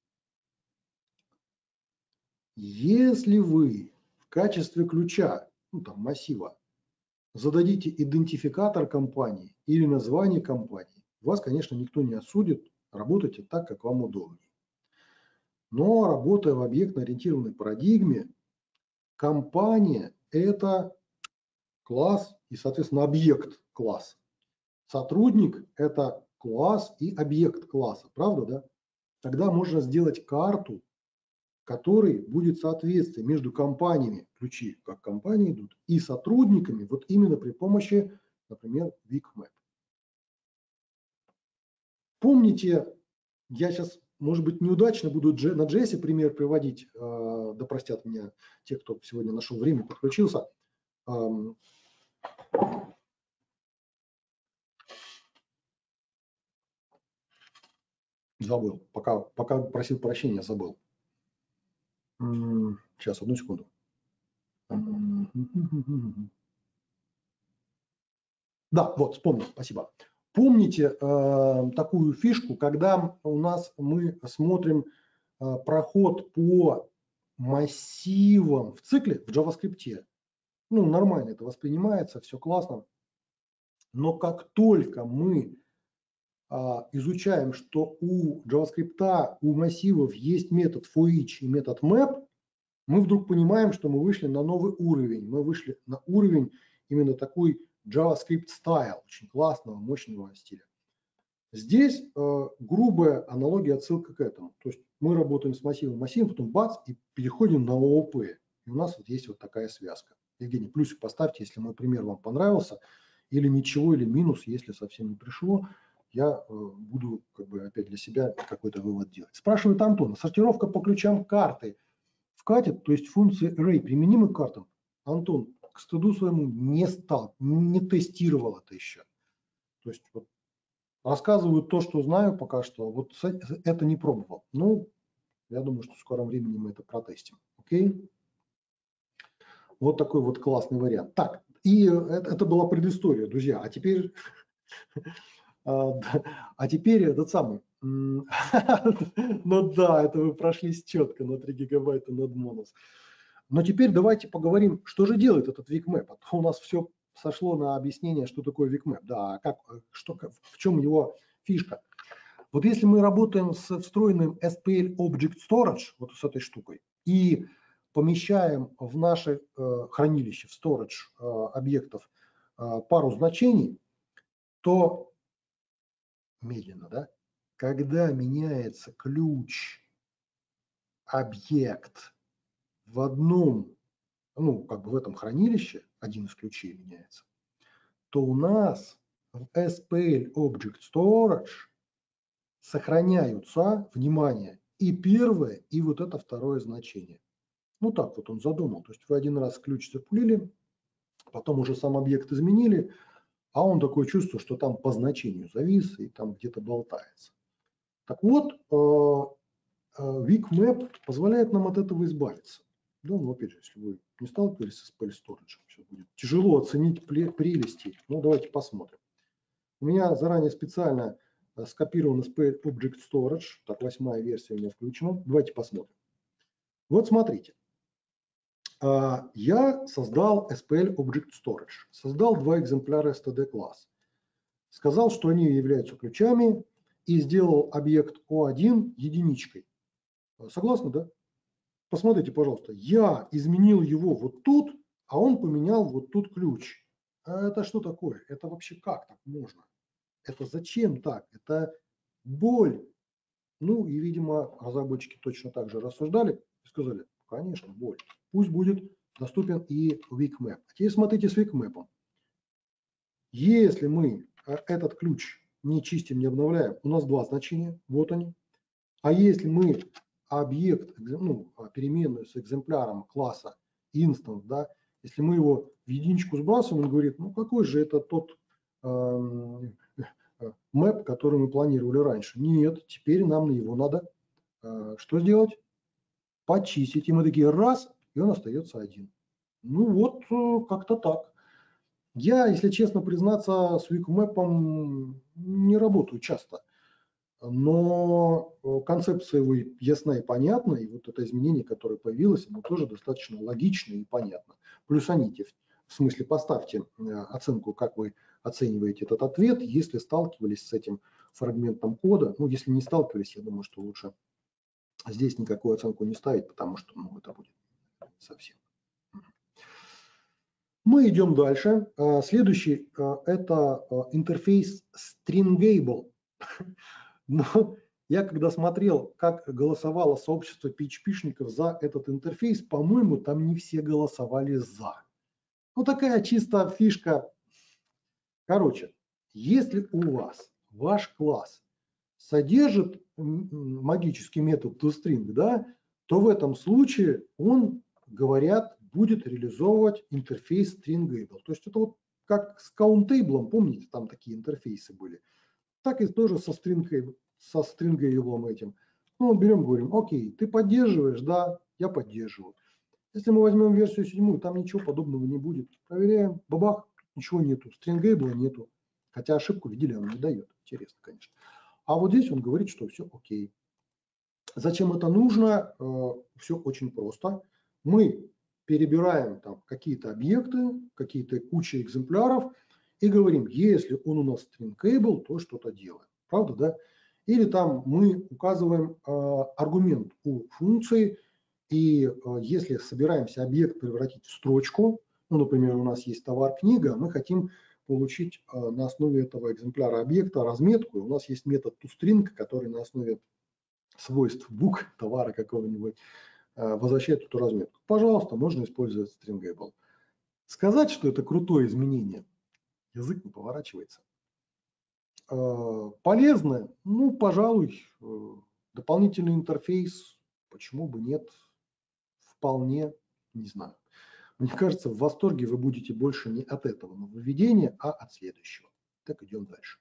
B: Если вы в качестве ключа, ну, там, массива, зададите идентификатор компании или название компании, вас, конечно, никто не осудит, работайте так, как вам удобнее. Но работая в объектно-ориентированной парадигме, компания – это класс и, соответственно, объект класса. Сотрудник – это класс и объект класса, правда, да? Тогда можно сделать карту, в которой будет соответствие между компаниями, ключи как компании идут, и сотрудниками, вот именно при помощи, например, викмэп. Помните, я сейчас, может быть, неудачно буду на Джесси пример приводить, э, да простят меня те, кто сегодня нашел время, подключился. Эм, забыл, пока, пока просил прощения, забыл. М, сейчас, одну секунду. Да, вот, вспомнил, спасибо. Помните э, такую фишку, когда у нас мы смотрим э, проход по массивам в цикле, в JavaScript? Ну, нормально это воспринимается, все классно. Но как только мы э, изучаем, что у JavaScript, у массивов есть метод forEach и метод map, мы вдруг понимаем, что мы вышли на новый уровень. Мы вышли на уровень именно такой JavaScript style, очень классного, мощного стиля. Здесь э, грубая аналогия, отсылка к этому. То есть мы работаем с массивом, массивом, потом бац, и переходим на ООП. И у нас вот есть вот такая связка. Евгений, плюсик поставьте, если мой пример вам понравился, или ничего, или минус, если совсем не пришло. Я э, буду как бы опять для себя какой-то вывод делать. Спрашивает Антон, сортировка по ключам карты вкатит, то есть функции array применимы к картам? Антон, к стыду своему не стал, не тестировал это еще. То есть вот, рассказываю то, что знаю пока что, вот это не пробовал. Ну, я думаю, что в скором времени мы это протестим. Окей? Вот такой вот классный вариант. Так, и это, это была предыстория, друзья. А теперь, а теперь этот самый. Ну да, это вы прошлись четко на три гигабайта нод монос. Но теперь давайте поговорим, что же делает этот викмэп. А то у нас все сошло на объяснение, что такое викмэп. Да, как, что, в чем его фишка. Вот если мы работаем с встроенным эс пи эл Object Storage, вот с этой штукой, и помещаем в наше э, хранилище, в storage э, объектов э, пару значений, то медленно, да, когда меняется ключ, объект в одном, ну, как бы в этом хранилище, один из ключей меняется, то у нас в эс пи эл Object Storage сохраняются, внимание, и первое, и вот это второе значение. Ну так вот он задумал. То есть вы один раз ключ запулили, потом уже сам объект изменили, а он такое чувство, что там по значению завис и там где-то болтается. Так вот, викмэп позволяет нам от этого избавиться. Да, ну опять же, если вы не сталкивались с эс пи эл Storage, сейчас будет тяжело оценить прелести. Ну давайте посмотрим. У меня заранее специально скопирован эс пи эл Object Storage. Так, восьмая версия у меня включена. Давайте посмотрим. Вот смотрите. Я создал эс пи эл Object Storage. Создал два экземпляра эс ти ди класс. Сказал, что они являются ключами, и сделал объект о один единичкой. Согласны, да? Посмотрите, пожалуйста. Я изменил его вот тут, а он поменял вот тут ключ. А это что такое? Это вообще как так можно? Это зачем так? Это боль. Ну и, видимо, разработчики точно так же рассуждали и сказали, конечно, боль. Пусть будет доступен и викмэп. А теперь смотрите с викмэпом. Если мы этот ключ не чистим, не обновляем, у нас два значения, вот они. А если мы объект, ну, переменную с экземпляром класса instance, да, если мы его в единичку сбрасываем, он говорит, ну какой же это тот э, мэп, который мы планировали раньше. Нет, теперь нам его надо э, что сделать? Почистить. И мы такие раз, и он остается один. Ну вот, э, как-то так. Я, если честно признаться, с weak-мэпом не работаю часто. Но концепция его ясна и понятна, и вот это изменение, которое появилось, оно тоже достаточно логично и понятно. Плюсаните, в смысле поставьте оценку, как вы оцениваете этот ответ, если сталкивались с этим фрагментом кода. Ну, если не сталкивались, я думаю, что лучше здесь никакую оценку не ставить, потому что ну, это будет совсем. Мы идем дальше. Следующий – это интерфейс Stringable. Но я когда смотрел, как голосовало сообщество пи эйч пи-шников за этот интерфейс, по-моему, там не все голосовали за. Ну, такая чисто фишка. Короче, если у вас ваш класс содержит магический метод toString, да, то в этом случае он, говорят, будет реализовывать интерфейс Stringable. То есть это вот как с countable, помните, там такие интерфейсы были. Так и тоже со string, со stringable этим. Ну, берем, говорим, окей, ты поддерживаешь, да, я поддерживаю. Если мы возьмем версию седьмую, там ничего подобного не будет. Проверяем, бабах, ничего нету, stringable нету. Хотя ошибку, видели, он не дает. Интересно, конечно. А вот здесь он говорит, что все окей. Зачем это нужно? Все очень просто. Мы перебираем там какие-то объекты, какие-то кучи экземпляров и говорим, если он у нас stringable, то что-то делаем. Правда, да? Или там мы указываем аргумент у функции, и если собираемся объект превратить в строчку, ну, например, у нас есть товар-книга, мы хотим получить на основе этого экземпляра объекта разметку. У нас есть метод toString, который на основе свойств букв товара какого-нибудь возвращает эту разметку. Пожалуйста, можно использовать stringable. Сказать, что это крутое изменение, язык не поворачивается. Полезно? Ну, пожалуй, дополнительный интерфейс, почему бы нет, вполне, не знаю. Мне кажется, в восторге вы будете больше не от этого нововведения, а от следующего. Так, идем дальше.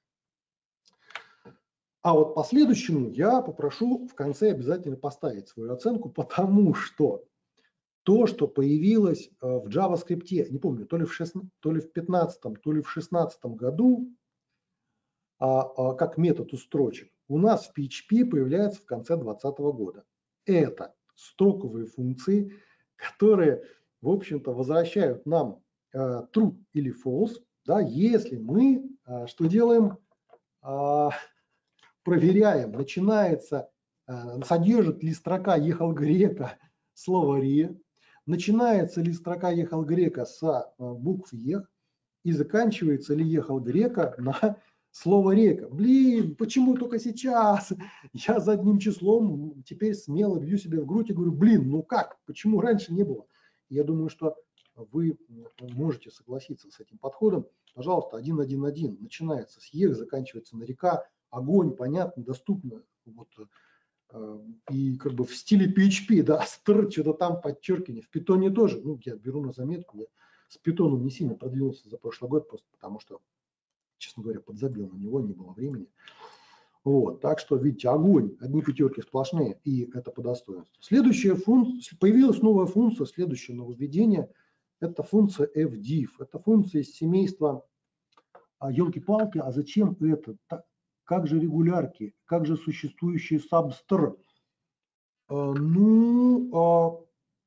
B: А вот по следующему я попрошу в конце обязательно поставить свою оценку, потому что то, что появилось в JavaScript, не помню, то ли в, шестнадцатом, то ли в пятнадцатом, то ли в шестнадцатом году, а, а, как метод у строчек, у нас в пи эйч пи появляется в конце двадцатого года. Это строковые функции, которые, в общем-то, возвращают нам а, true или false, да, если мы а, что делаем? А, проверяем, начинается, содержит ли строка ехал грека слово ре, начинается ли строка ехал грека с букв ех и заканчивается ли ехал грека на слово река. Блин, почему только сейчас? Я задним числом теперь смело бью себе в грудь и говорю, блин, ну как, почему раньше не было? Я думаю, что вы можете согласиться с этим подходом. Пожалуйста, один один один начинается с ех, заканчивается на река. Огонь, понятно, доступно. Вот, э, и как бы в стиле пи эйч пи, да, стр, что-то там подчеркивание. В питоне тоже, ну, я беру на заметку, я с питоном не сильно продвинулся за прошлый год, просто потому что, честно говоря, подзабил на него, не было времени. Вот, так что, видите, огонь, одни пятерки сплошные, и это по достоинству. Следующая функция, появилась новая функция, следующее нововведение, это функция fdiv. Это функция из семейства, а, елки-палки, а зачем это? Как же регулярки, как же существующий substr? Ну,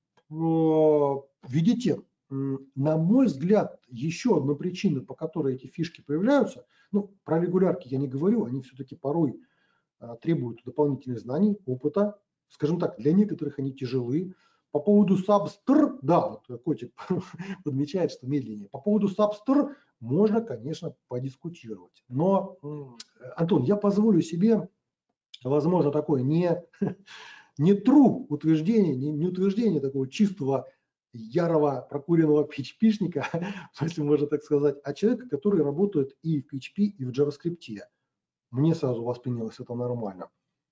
B: видите, на мой взгляд, еще одна причина, по которой эти фишки появляются, ну, про регулярки я не говорю, они все-таки порой требуют дополнительных знаний, опыта. Скажем так, для некоторых они тяжелы. По поводу substr, да, вот котик подмечает, что медленнее. По поводу substr можно, конечно, подискутировать. Но, Антон, я позволю себе, возможно, такое не, не true утверждение, не, не утверждение такого чистого, ярого, прокуренного пи эйч пи-шника, если можно так сказать, а человека, который работает и в пи эйч пи, и в JavaScript. Мне сразу воспринялось это нормально.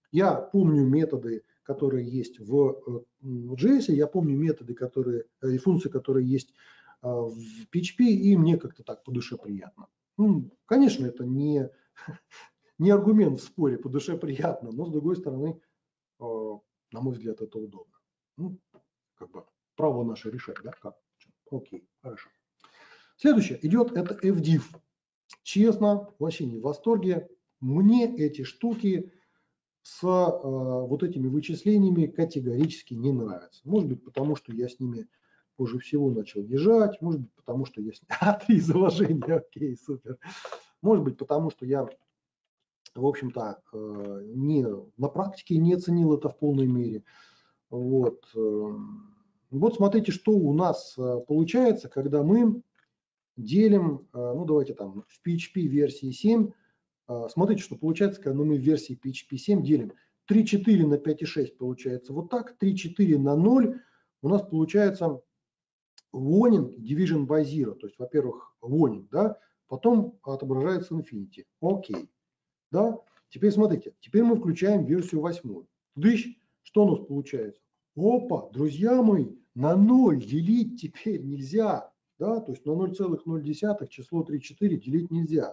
B: Я помню методы, которые есть в джей эс, я помню методы, которые, и функции, которые есть в пи эйч пи, и мне как-то так по душе приятно. Ну, конечно, это не, не аргумент в споре, по душе приятно, но с другой стороны, на мой взгляд, это удобно. Ну, как бы право наше решать, да? Как? Окей, хорошо. Следующее идет это эф див. Честно, вообще не в восторге. Мне эти штуки с э, вот этими вычислениями категорически не нравятся. Может быть, потому что я с ними позже всего начал езжать, может быть, потому что я с ними... А, три заложения, окей, супер. Может быть, потому что я, в общем-то, э, не, на практике не оценил это в полной мере. Вот. Вот смотрите, что у нас получается, когда мы делим, ну давайте там в пи эйч пи версии семь, смотрите, что получается, когда мы в версии пи эйч пи семь делим три четыре на пять и шесть, получается вот так, три четыре на ноль у нас получается warning division by zero, то есть, во-первых, warning, да, потом отображается infinity, окей, да, теперь смотрите, теперь мы включаем версию восемь, дыщ, что у нас получается? Опа, друзья мои, на ноль делить теперь нельзя, да, то есть на ноль целых ноль десятых число три четыре делить нельзя.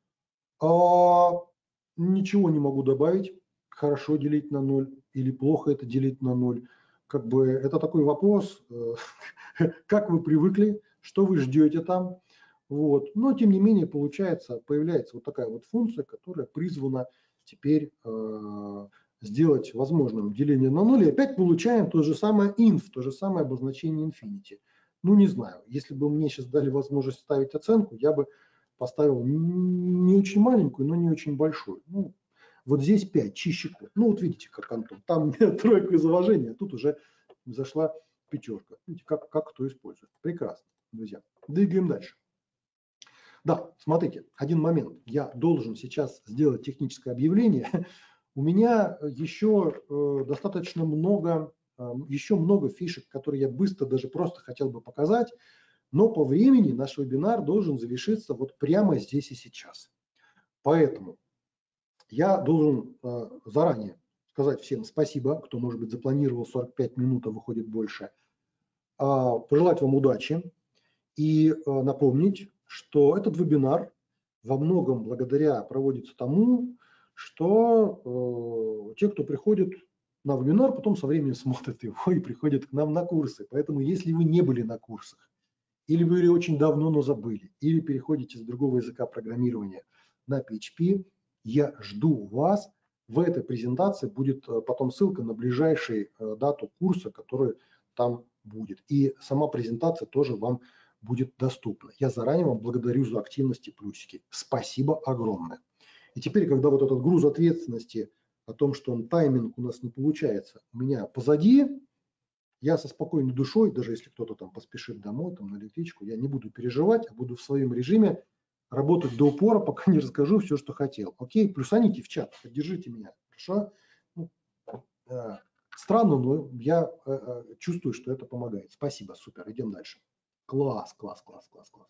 B: А, ничего не могу добавить, хорошо делить на ноль или плохо это делить на ноль. Как бы это такой вопрос, как вы привыкли, что вы ждете там. Вот. Но тем не менее получается, появляется вот такая вот функция, которая призвана теперь э, сделать возможным деление на ноль. И опять получаем то же самое inf, то же самое обозначение infinity. Ну не знаю, если бы мне сейчас дали возможность ставить оценку, я бы поставил не очень маленькую, но не очень большую. Ну, вот здесь пять, чище код. Ну вот видите, как Антон, там тройка из уважения, а тут уже зашла пятерка. Видите, как, как кто использует. Прекрасно, друзья. Двигаем дальше. Да, смотрите, один момент. Я должен сейчас сделать техническое объявление. У меня еще э, достаточно много, э, еще много фишек, которые я быстро даже просто хотел бы показать, но по времени наш вебинар должен завершиться вот прямо здесь и сейчас. Поэтому я должен э, заранее сказать всем спасибо, кто, может быть, запланировал сорок пять минут, а выходит больше, э, пожелать вам удачи и э, напомнить, что этот вебинар во многом благодаря проводится тому, что э, те, кто приходит на вебинар, потом со временем смотрят его и приходят к нам на курсы. Поэтому если вы не были на курсах, или вы были очень давно, но забыли, или переходите с другого языка программирования на пи эйч пи, я жду вас. В этой презентации будет потом ссылка на ближайшую дату курса, который там будет. И сама презентация тоже вам будет доступна. Я заранее вам благодарю за активность и плюсики. Спасибо огромное. И теперь, когда вот этот груз ответственности о том, что он тайминг у нас не получается, у меня позади, я со спокойной душой, даже если кто-то там поспешит домой, там на электричку, я не буду переживать, а буду в своем режиме работать до упора, пока не расскажу все, что хотел. Окей, плюсаните в чат, поддержите меня. Хорошо? Ну, э, странно, но я э, э, чувствую, что это помогает. Спасибо, супер, идем дальше. Класс, класс, класс, класс, класс.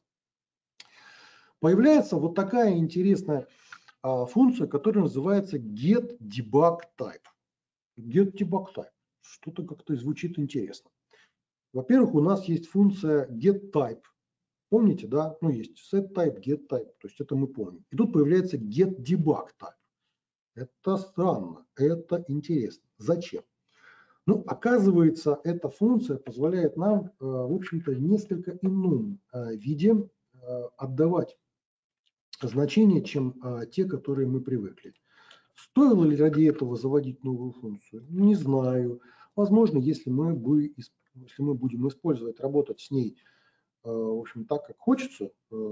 B: Появляется вот такая интересная э, функция, которая называется getDebugType. getDebugType. Что-то как-то звучит интересно. Во-первых, у нас есть функция getType. Помните, да? Ну, есть setType, getType. То есть это мы помним. И тут появляется getDebugType. Это странно, это интересно. Зачем? Ну, оказывается, эта функция позволяет нам, в общем-то, в несколько ином виде отдавать значения, чем те, которые мы привыкли. Стоило ли ради этого заводить новую функцию? Не знаю. Возможно, если мы, бы, если мы будем использовать, работать с ней, в общем, так, как хочется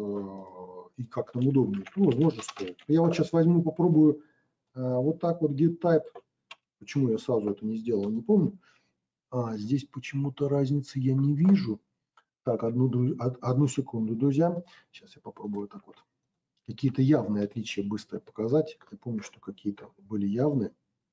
B: и как нам удобнее, то, возможно, стоит. Я вот сейчас возьму, попробую вот так вот getType. Почему я сразу это не сделал, не помню. А, здесь почему-то разницы я не вижу. Так, одну, одну секунду, друзья. Сейчас я попробую так вот. Какие-то явные отличия быстро показать. Я помню, что какие-то были явные.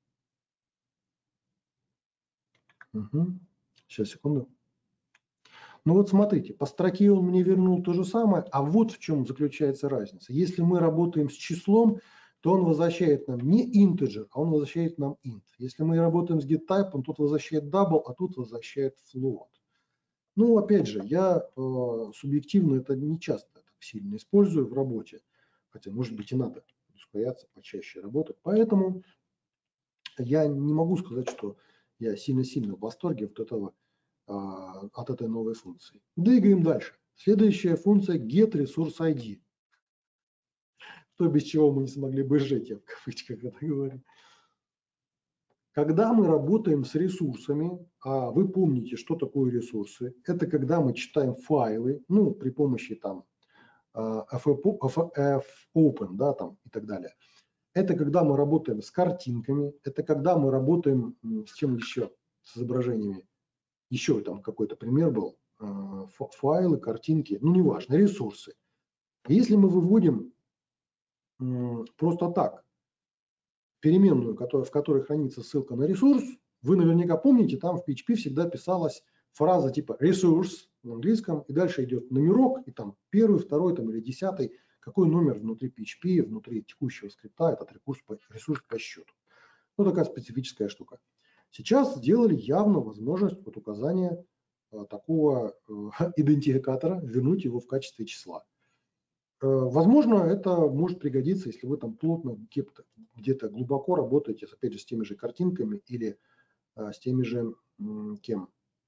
B: Угу. Сейчас, секунду. Ну вот смотрите, по строке он мне вернул то же самое, а вот в чем заключается разница. Если мы работаем с числом, то он возвращает нам не integer, а он возвращает нам int. Если мы работаем с getType, он тут возвращает double, а тут возвращает float. Ну, опять же, я э, субъективно это не часто так сильно использую в работе, хотя, может быть, и надо ускоряться, почаще работать. Поэтому я не могу сказать, что я сильно-сильно в восторге от этого, э, от этой новой функции. Двигаем дальше. Следующая функция getResourceID. То, без чего мы не смогли бы жить, я в кавычках это говорю. Когда мы работаем с ресурсами, а вы помните, что такое ресурсы, это когда мы читаем файлы, ну, при помощи там эф оупен, да, там и так далее. Это когда мы работаем с картинками, это когда мы работаем с чем еще, с изображениями. Еще там какой-то пример был, файлы, картинки, ну, неважно, ресурсы. Если мы выводим просто так переменную, в которой хранится ссылка на ресурс, вы наверняка помните, там в пи эйч пи всегда писалась фраза типа resource в английском, и дальше идет номерок, и там первый, второй там, или десятый, какой номер внутри пи эйч пи, внутри текущего скрипта, этот ресурс по, ресурс по счету. Ну, такая специфическая штука. Сейчас сделали явно возможность вот указания а, такого а, идентификатора, вернуть его в качестве числа. Возможно, это может пригодиться, если вы там плотно где-то, где-то глубоко работаете, опять же, с теми же картинками или а, с теми же кем?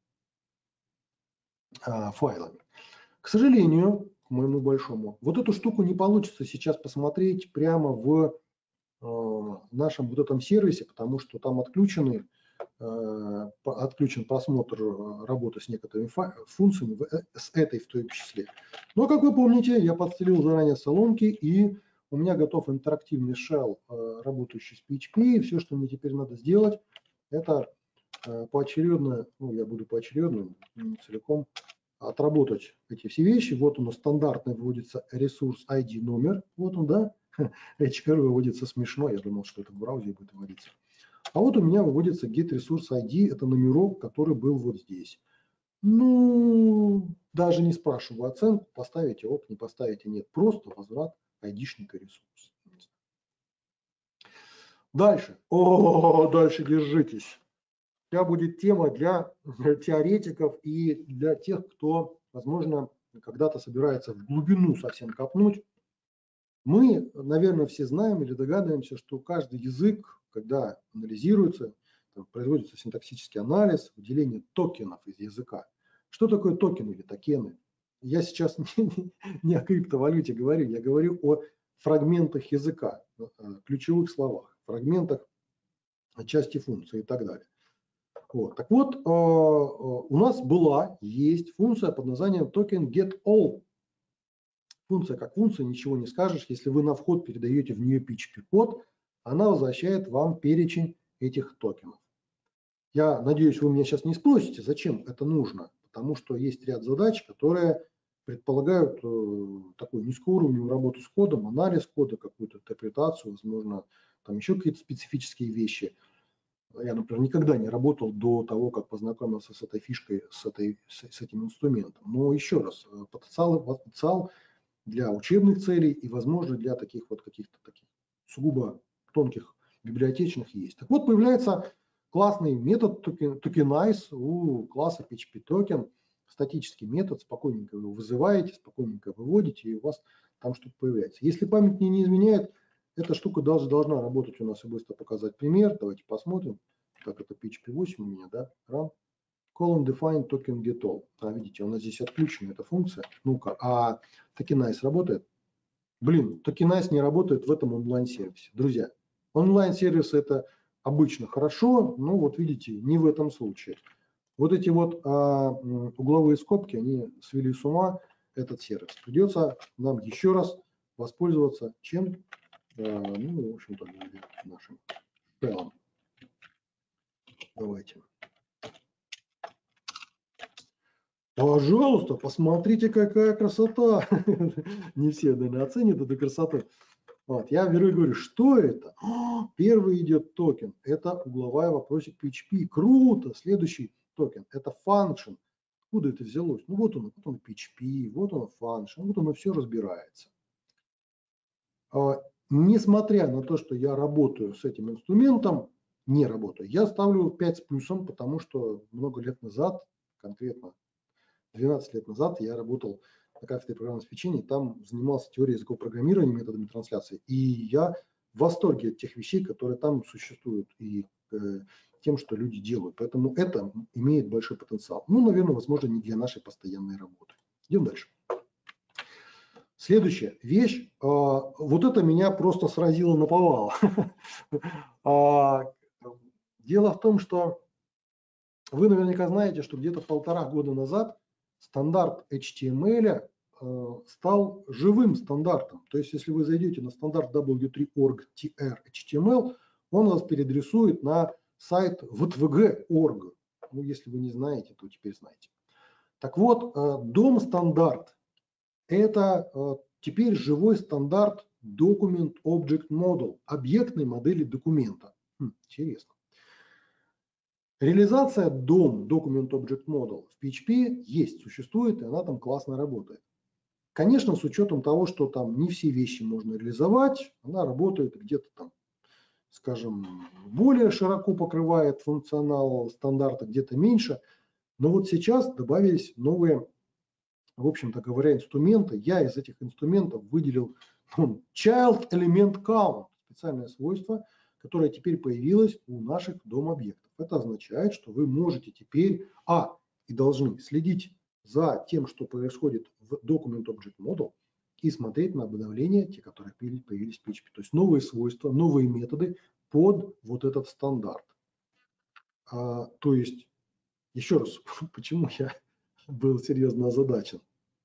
B: А, файлами. К сожалению, к моему большому, вот эту штуку не получится сейчас посмотреть прямо в а, нашем вот этом сервисе, потому что там отключены, а, отключен просмотр работы с некоторыми функциями, с этой в том числе. Но, как вы помните, я подстелил заранее соломки, и у меня готов интерактивный shell, работающий с пи эйч пи, и все, что мне теперь надо сделать, это поочередно, ну, я буду поочередно, целиком отработать эти все вещи. Вот у нас стандартно выводится ресурс ай ди номер, вот он, да, эйч кей ар выводится смешно, я думал, что это в браузере будет выводиться. А вот у меня выводится getResourceID, это номерок, который был вот здесь. Ну, даже не спрашиваю оценку, поставите ок, не поставите нет, просто возврат айдишника ресурса. Дальше, о, дальше держитесь. Сейчас будет тема для теоретиков и для тех, кто, возможно, когда-то собирается в глубину совсем копнуть. Мы, наверное, все знаем или догадываемся, что каждый язык, когда анализируется, там, производится синтаксический анализ, выделение токенов из языка. Что такое токены или токены? Я сейчас не, не о криптовалюте говорю, я говорю о фрагментах языка, ключевых словах, фрагментах части функции и так далее. Вот. Так вот, у нас была, есть функция под названием токен getAll. Функция как функция, ничего не скажешь. Если вы на вход передаете в нее пи эйч пи-код, она возвращает вам перечень этих токенов. Я надеюсь, вы меня сейчас не спросите, зачем это нужно, потому что есть ряд задач, которые предполагают такую низкоуровневую работу с кодом, анализ кода, какую-то интерпретацию, возможно, там еще какие-то специфические вещи. Я, например, никогда не работал до того, как познакомился с этой фишкой, с, этой, с, с этим инструментом. Но еще раз, потенциал, потенциал для учебных целей и, возможно, для таких вот каких-то таких сугубо тонких библиотечных есть. Так вот, появляется классный метод tokenize у класса пи эйч пи токен, статический метод, спокойненько вы его вызываете, спокойненько выводите, и у вас там что-то появляется. Если память мне не изменяет, эта штука даже должна работать у нас, и быстро показать пример. Давайте посмотрим. Так, это пи эйч пи восемь у меня, да? Run. Column define token getAll. А, видите, у нас здесь отключена эта функция. Ну-ка, а tokenize работает? Блин, tokenize не работает в этом онлайн-сервисе. Друзья, онлайн-сервис это обычно хорошо, но вот видите, не в этом случае. Вот эти вот а, угловые скобки, они свели с ума этот сервис. Придется нам еще раз воспользоваться чем? Ну, в общем-то, нашим шеллом. Давайте. Пожалуйста, посмотрите, какая красота. Не все, наверное, оценят эту красоту. Вот, я беру и говорю, что это? О, первый идет токен. Это угловая вопросик пи эйч пи. Круто. Следующий токен. Это function. Откуда это взялось? Ну, вот он, вот он пи эйч пи, вот он function. Вот оно все разбирается. несмотря на то, что я работаю с этим инструментом, не работаю. Я ставлю пять с плюсом, потому что много лет назад, конкретно двенадцать лет назад, я работал на кафедре программного обеспечения, там занимался теорией языкового программирования, методами трансляции. И я в восторге от тех вещей, которые там существуют, и э, тем, что люди делают. Поэтому это имеет большой потенциал. Ну, наверное, возможно, не для нашей постоянной работы. Идем дальше. Следующая вещь. Вот это меня просто сразило наповал. Дело в том, что вы наверняка знаете, что где-то полтора года назад стандарт эйч ти эм эл стал живым стандартом. То есть, если вы зайдете на стандарт дабл ю три точка орг ти ар эйч ти эм эл, он вас переадресует на сайт ви ти ви джи точка орг. Ну, если вы не знаете, то теперь знаете. Так вот, дом стандарт – это теперь живой стандарт Document Object Model, объектной модели документа. Хм, интересно. Реализация дом Document Object Model в пи эйч пи есть, существует, и она там классно работает. Конечно, с учетом того, что там не все вещи можно реализовать, она работает где-то там, скажем, более широко покрывает функционал стандарта, где-то меньше. Но вот сейчас добавились новые, в общем-то говоря, инструменты. Я из этих инструментов выделил ну, Child Element Count, специальное свойство, которое теперь появилось у наших дом-объектов. Это означает, что вы можете теперь, а, и должны следить за тем, что происходит в Document Object Model, и смотреть на обновления, те, которые появились в пи эйч пи. То есть новые свойства, новые методы под вот этот стандарт. А, то есть, еще раз, почему я был серьезно озадачен.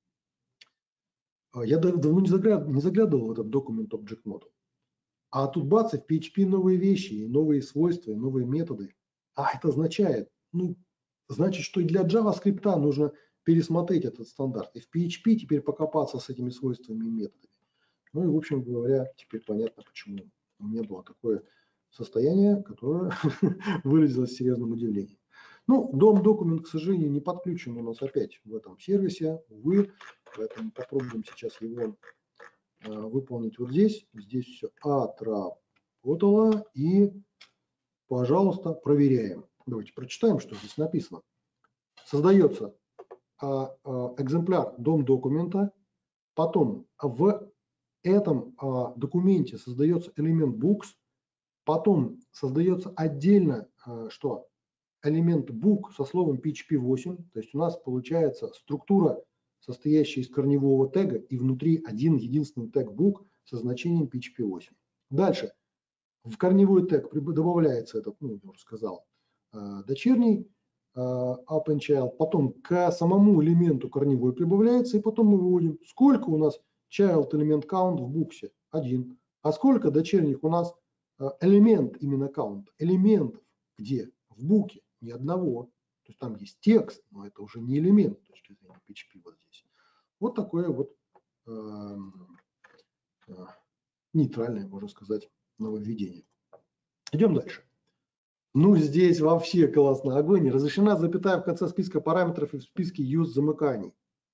B: Я давно не заглядывал, не заглядывал в этот Document Object Model. А тут бац, и в пи эйч пи новые вещи, и новые свойства, и новые методы. А это означает, ну, значит, что и для JavaScript нужно пересмотреть этот стандарт. И в пи эйч пи теперь покопаться с этими свойствами и методами. Ну и, в общем говоря, теперь понятно, почему у меня было такое состояние, которое выразилось серьезным удивлением. Ну, дом документ, к сожалению, не подключен у нас опять в этом сервисе, увы, поэтому попробуем сейчас его э, выполнить вот здесь. Здесь все отработало, и, пожалуйста, проверяем. Давайте прочитаем, что здесь написано. Создается а, а, экземпляр дом документа, потом в этом а, документе создается элемент books, потом создается отдельно а, что? Элемент book со словом пи эйч пи восемь, то есть у нас получается структура, состоящая из корневого тега, и внутри один единственный тег book со значением пи эйч пи восемь. Дальше в корневой тег добавляется этот, ну, я уже сказал, дочерний append child, потом к самому элементу корневой прибавляется, и потом мы выводим, сколько у нас child элемент count в буксе, один, а сколько дочерних у нас элемент именно count, элементов где? В буке, ни одного. То есть там есть текст, но это уже не элемент с точки зрения пи эйч пи вот здесь. Вот такое вот э, э, нейтральное, можно сказать, нововведение. Идем дальше. Ну, здесь вообще классно. Огонь. Разрешена запятая в конце списка параметров и в списке use замыканий.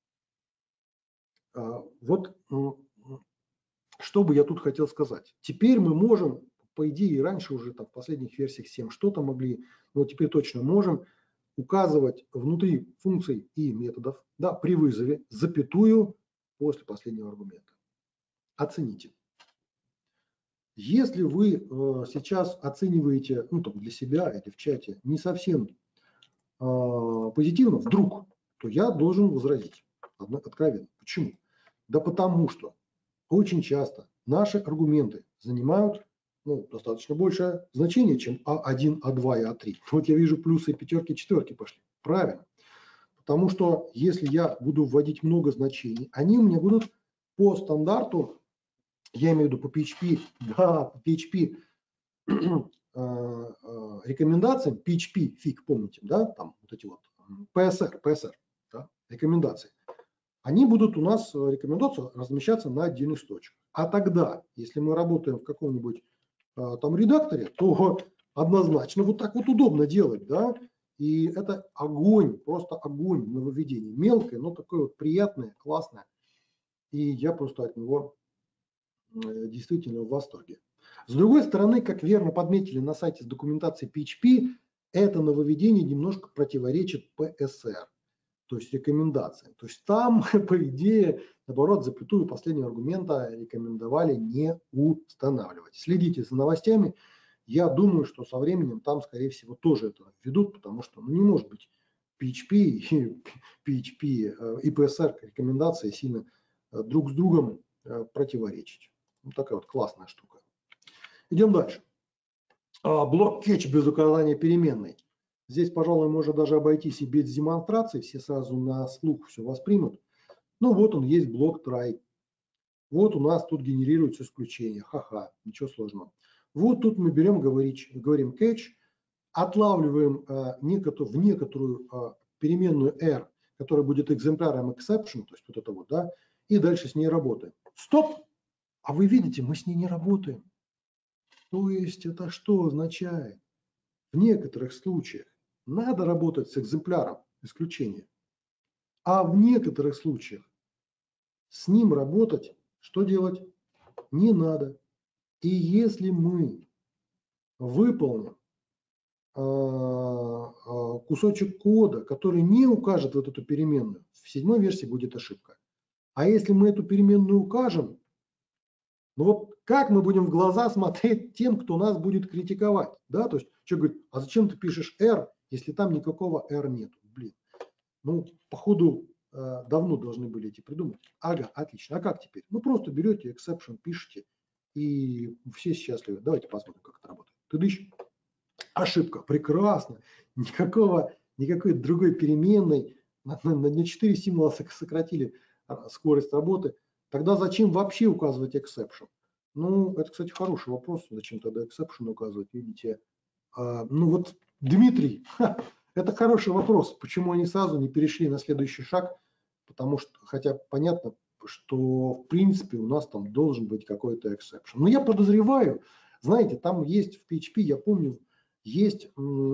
B: А, вот что бы я тут хотел сказать. Теперь мы можем, по идее, раньше уже там в последних версиях семь что-то могли, но теперь точно можем указывать внутри функций и методов, да, при вызове запятую после последнего аргумента. Оцените. Если вы э, сейчас оцениваете, ну, там, для себя или в чате не совсем э, позитивно, вдруг, то я должен возразить откровенно. Почему? Да потому что очень часто наши аргументы занимают ну, достаточно большее значение, чем а один, а два и а три. Вот я вижу плюсы пятерки, четверки пошли. Правильно. Потому что если я буду вводить много значений, они у меня будут по стандарту, я имею в виду по пи эйч пи, да, по пи эйч пи рекомендациям, пи эйч пи фиг, помните, да, там вот эти вот пи эс ар, пи эс ар, да, рекомендации. Они будут у нас, рекомендации, размещаться на отдельных строчках. А тогда, если мы работаем в каком-нибудь там редакторе, то однозначно вот так вот удобно делать, да, и это огонь, просто огонь нововведение. Мелкое, но такое вот приятное, классное. И я просто от него действительно в восторге. С другой стороны, как верно подметили на сайте с документацией пи эйч пи, это нововведение немножко противоречит пи эс эр, то есть рекомендациям. То есть там, по идее, наоборот, запятую последнего аргумента рекомендовали не устанавливать. Следите за новостями. Я думаю, что со временем там, скорее всего, тоже это введут, потому что ну, не может быть пи эйч пи и пи эйч пи и пи эс эр рекомендации сильно друг с другом противоречить. Вот такая вот классная штука. Идем дальше. Блок кетч без указания переменной. Здесь, пожалуй, можно даже обойтись и без демонстрации, все сразу на слух все воспримут. Ну вот он есть блок try. Вот у нас тут генерируется исключение. Ха-ха, ничего сложного. Вот тут мы берем, говорить, говорим catch, отлавливаем э, некотор, в некоторую э, переменную r, которая будет экземпляром exception, то есть вот это вот, да, и дальше с ней работаем. Стоп! А вы видите, мы с ней не работаем. То есть это что означает? В некоторых случаях надо работать с экземпляром исключения, а в некоторых случаях с ним работать, что делать? Не надо. И если мы выполним э, кусочек кода, который не укажет вот эту переменную, в седьмой версии будет ошибка. А если мы эту переменную укажем, ну вот как мы будем в глаза смотреть тем, кто нас будет критиковать? Да? То есть человек говорит, а зачем ты пишешь R, если там никакого R нет? Блин, ну походу э, давно должны были эти придумать. Ага, отлично. А как теперь? Ну просто берете exception, пишите, и все счастливы. Давайте посмотрим, как это работает. Ты дышишь. Ошибка. Прекрасно. Никакого, никакой другой переменной. На, на, на четыре символа сократили скорость работы. Тогда зачем вообще указывать exception? Ну, это, кстати, хороший вопрос. Зачем тогда exception указывать? Видите, а, ну вот, Дмитрий, ха, это хороший вопрос. Почему они сразу не перешли на следующий шаг? Потому что, хотя понятно, что в принципе у нас там должен быть какой-то exception. Но я подозреваю, знаете, там есть в пи эйч пи, я помню, есть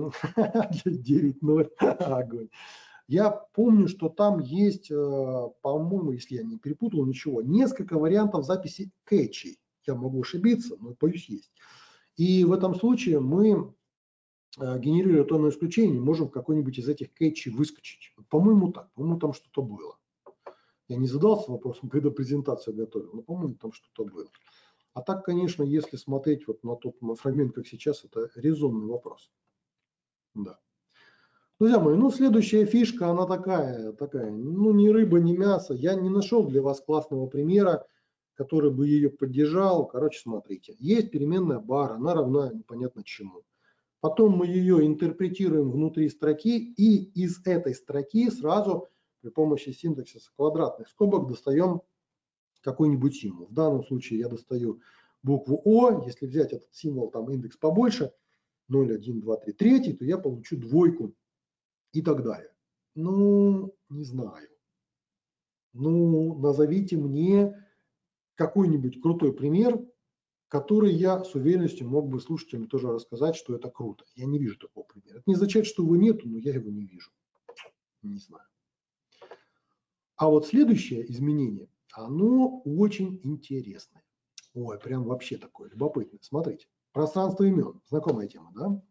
B: девять ноль, огонь. Я помню, что там есть, по-моему, если я не перепутал ничего, несколько вариантов записи кэтчей. Я могу ошибиться, но боюсь есть. И в этом случае мы, генерируя тонное исключение, можем в какой-нибудь из этих кэтчей выскочить. По-моему, так. По-моему, там что-то было. Я не задался вопросом, когда презентацию готовил, но, по-моему, там что-то было. А так, конечно, если смотреть вот на тот фрагмент, как сейчас, это резонный вопрос. Да. Друзья мои, ну следующая фишка, она такая, такая, ну ни рыба, ни мясо. Я не нашел для вас классного примера, который бы ее поддержал. Короче, смотрите, есть переменная бар, она равна непонятно чему. Потом мы ее интерпретируем внутри строки и из этой строки сразу при помощи синтаксиса квадратных скобок достаем какой-нибудь символ. В данном случае я достаю букву О. Если взять этот символ, там индекс побольше, ноль, один, два, три, три, то я получу двойку. И так далее. Ну, не знаю. Ну, назовите мне какой-нибудь крутой пример, который я с уверенностью мог бы слушателям тоже рассказать, что это круто. Я не вижу такого примера. Это не означает, что его нету, но я его не вижу. Не знаю. А вот следующее изменение, оно очень интересное. Ой, прям вообще такое любопытное. Смотрите. Пространство имен. Знакомая тема, да?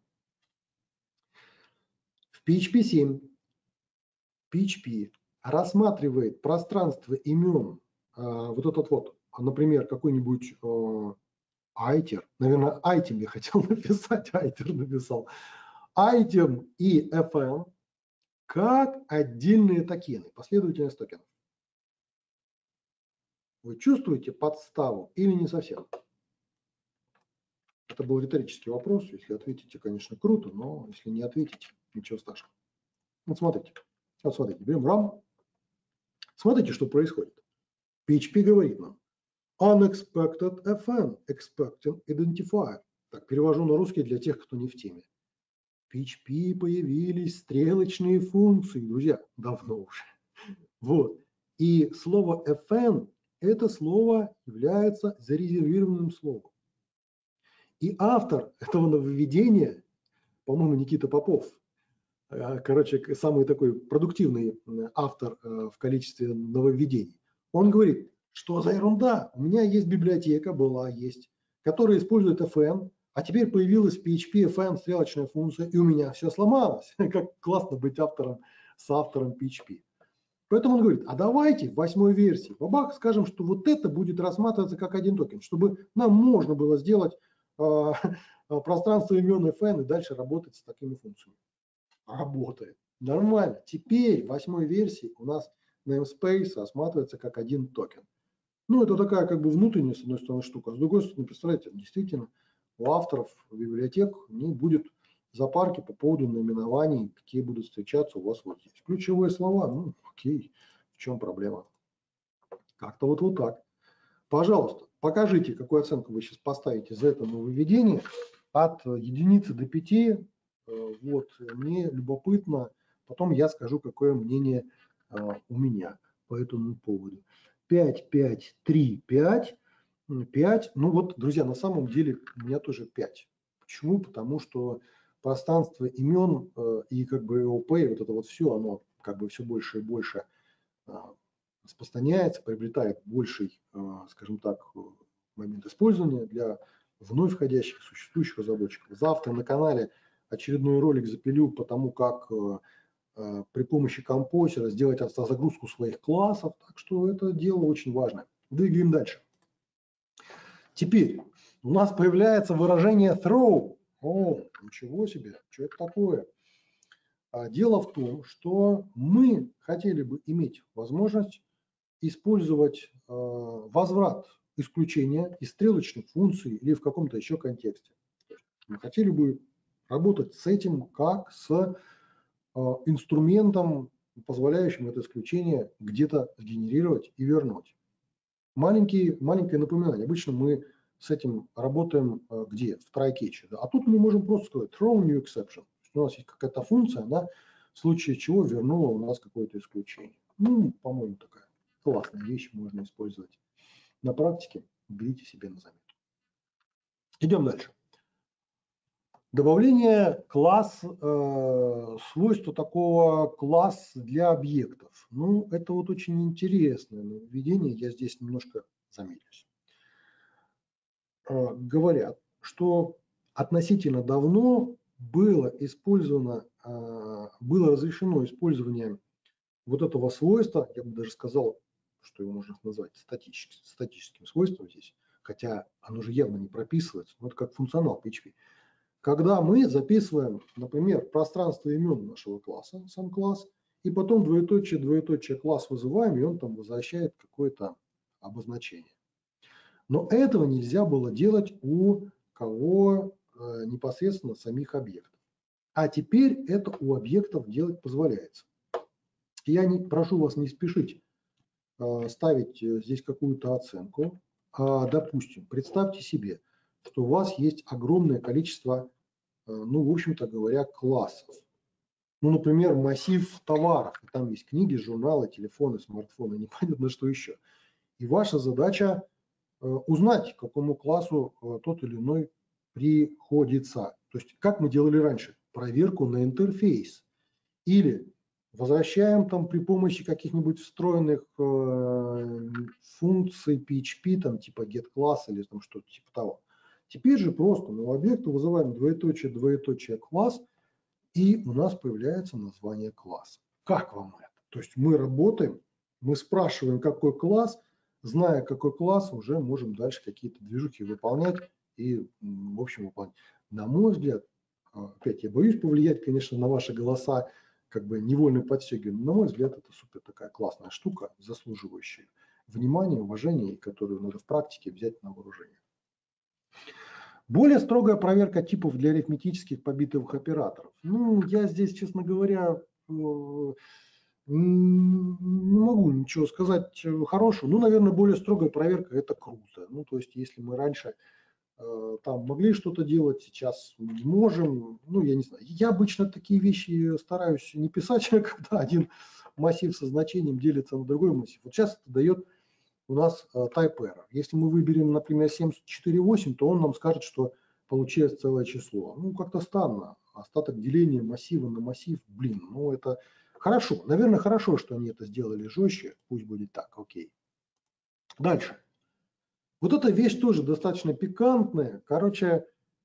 B: В пи эйч пи семь пи эйч пи рассматривает пространство имен, э, вот этот вот, например, какой-нибудь э, айтер, наверное, айтем я хотел написать, айтер написал, айтем и эф эм как отдельные токены, последовательность токенов. Вы чувствуете подставу или не совсем? Это был риторический вопрос, если ответите, конечно, круто, но если не ответите, ничего страшного. Вот смотрите, вот смотрите, берем рам, смотрите, что происходит. пи эйч пи говорит нам, unexpected эф эн, expecting identifier. Так, перевожу на русский для тех, кто не в теме. В пи эйч пи появились стрелочные функции, друзья, давно уже. Вот. И слово эф эн, это слово является зарезервированным словом. И автор этого нововведения, по-моему, Никита Попов, короче, самый такой продуктивный автор в количестве нововведений, он говорит, Что за ерунда? У меня есть библиотека, была, есть, которая использует эф эн, а теперь появилась пи эйч пи эф эн, стрелочная функция, и у меня все сломалось. Как классно быть автором, с автором пи эйч пи. Поэтому он говорит, а давайте в восьмой версии бабах скажем, что вот это будет рассматриваться как один токен, чтобы нам можно было сделать э, пространство имен эф эн и дальше работать с такими функциями. Работает. Нормально. Теперь в восьмой версии у нас namespace рассматривается как один токен. Ну, это такая как бы внутренняя, с одной стороны, штука. С другой стороны, представляете, действительно, у авторов библиотек не будет запарки по поводу наименований, какие будут встречаться у вас вот здесь. Ключевые слова, ну, окей, в чем проблема? Как-то вот, вот так. Пожалуйста, покажите, какую оценку вы сейчас поставите за это нововведение от единицы до пяти. Вот, мне любопытно. Потом я скажу, какое мнение у меня по этому поводу. пять, пять, три, пять, пять. Ну вот, друзья, на самом деле у меня тоже пять. Почему? Потому что пространство имен и как бы и о пи, вот это вот все, оно как бы все больше и больше распространяется, приобретает больший, скажем так, момент использования для вновь входящих, существующих разработчиков. Завтра на канале очередной ролик запилю по тому, как при помощи композера сделать автозагрузку своих классов. Так что это дело очень важное. Двигаем дальше. Теперь у нас появляется выражение throw. О, ничего себе, что это такое? Дело в том, что мы хотели бы иметь возможность использовать возврат исключения из стрелочных функций или в каком-то еще контексте. Мы хотели бы работать с этим как с инструментом, позволяющим это исключение где-то сгенерировать и вернуть. Маленький, маленькое напоминание. Обычно мы с этим работаем где? В try-catch. Да? А тут мы можем просто сказать throw new exception. У нас есть какая-то функция, она в случае чего вернула у нас какое-то исключение. Ну, по-моему, такая классная вещь, можно использовать на практике. Берите себе на заметку. Идем дальше. Добавление класс, э, свойства такого класс для объектов. Ну, это вот очень интересное нововведение. Я здесь немножко замедлюсь. Э, говорят, что относительно давно было использовано, э, было разрешено использование вот этого свойства, я бы даже сказал, что его можно назвать статическим, статическим свойством здесь, хотя оно же явно не прописывается, но это как функционал пи эйч пи. Когда мы записываем, например, пространство имен нашего класса, сам класс, и потом двоеточие, двоеточие класс вызываем, и он там возвращает какое-то обозначение. Но этого нельзя было делать у кого э, непосредственно самих объектов. А теперь это у объектов делать позволяется. Я не, прошу вас не спешить э, ставить здесь какую-то оценку. А, допустим, представьте себе, что у вас есть огромное количество, ну, в общем-то говоря, классов. Ну, например, массив товаров. Там есть книги, журналы, телефоны, смартфоны, непонятно что еще. И ваша задача узнать, к какому классу тот или иной приходится. То есть, как мы делали раньше, проверку на интерфейс. Или возвращаем там при помощи каких-нибудь встроенных э, функций пи эйч пи, там типа getClass или там что-то типа того. Теперь же просто на объекту вызываем двоеточие, двоеточие класс, и у нас появляется название класса. Как вам это? То есть мы работаем, мы спрашиваем, какой класс, зная, какой класс, уже можем дальше какие-то движухи выполнять и, в общем, выполнять. На мой взгляд, опять я боюсь повлиять, конечно, на ваши голоса, как бы невольно подстегиваю, но, на мой взгляд, это супер такая классная штука, заслуживающая внимания, уважения, и которую надо в практике взять на вооружение. Более строгая проверка типов для арифметических побитовых операторов. Ну, я здесь, честно говоря, не могу ничего сказать хорошего. Ну, наверное, более строгая проверка – это круто. Ну, то есть, если мы раньше там могли что-то делать, сейчас не можем. Ну, я не знаю. Я обычно такие вещи стараюсь не писать, когда один массив со значением делится на другой массив. Вот сейчас это дает у нас type error. Если мы выберем, например, семьдесят четыре восемь, то он нам скажет, что получается целое число. Ну, как-то странно. Остаток деления массива на массив, блин, ну это хорошо. Наверное, хорошо, что они это сделали жестче. Пусть будет так, окей. Дальше. Вот эта вещь тоже достаточно пикантная. Короче,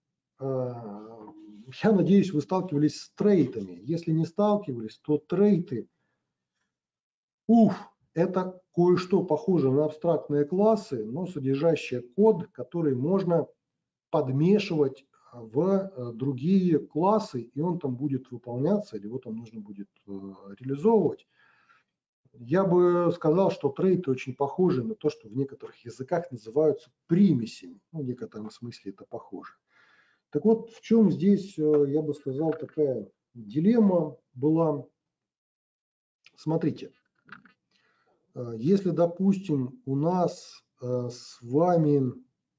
B: я надеюсь, вы сталкивались с трейтами. Если не сталкивались, то трейты, уф, это кое-что похоже на абстрактные классы, но содержащие код, который можно подмешивать в другие классы, и он там будет выполняться, или его там нужно будет реализовывать. Я бы сказал, что трейты очень похожи на то, что в некоторых языках называются примесями. Ну, в некотором смысле это похоже. Так вот, в чем здесь, я бы сказал, такая дилемма была. Смотрите, если, допустим, у нас с вами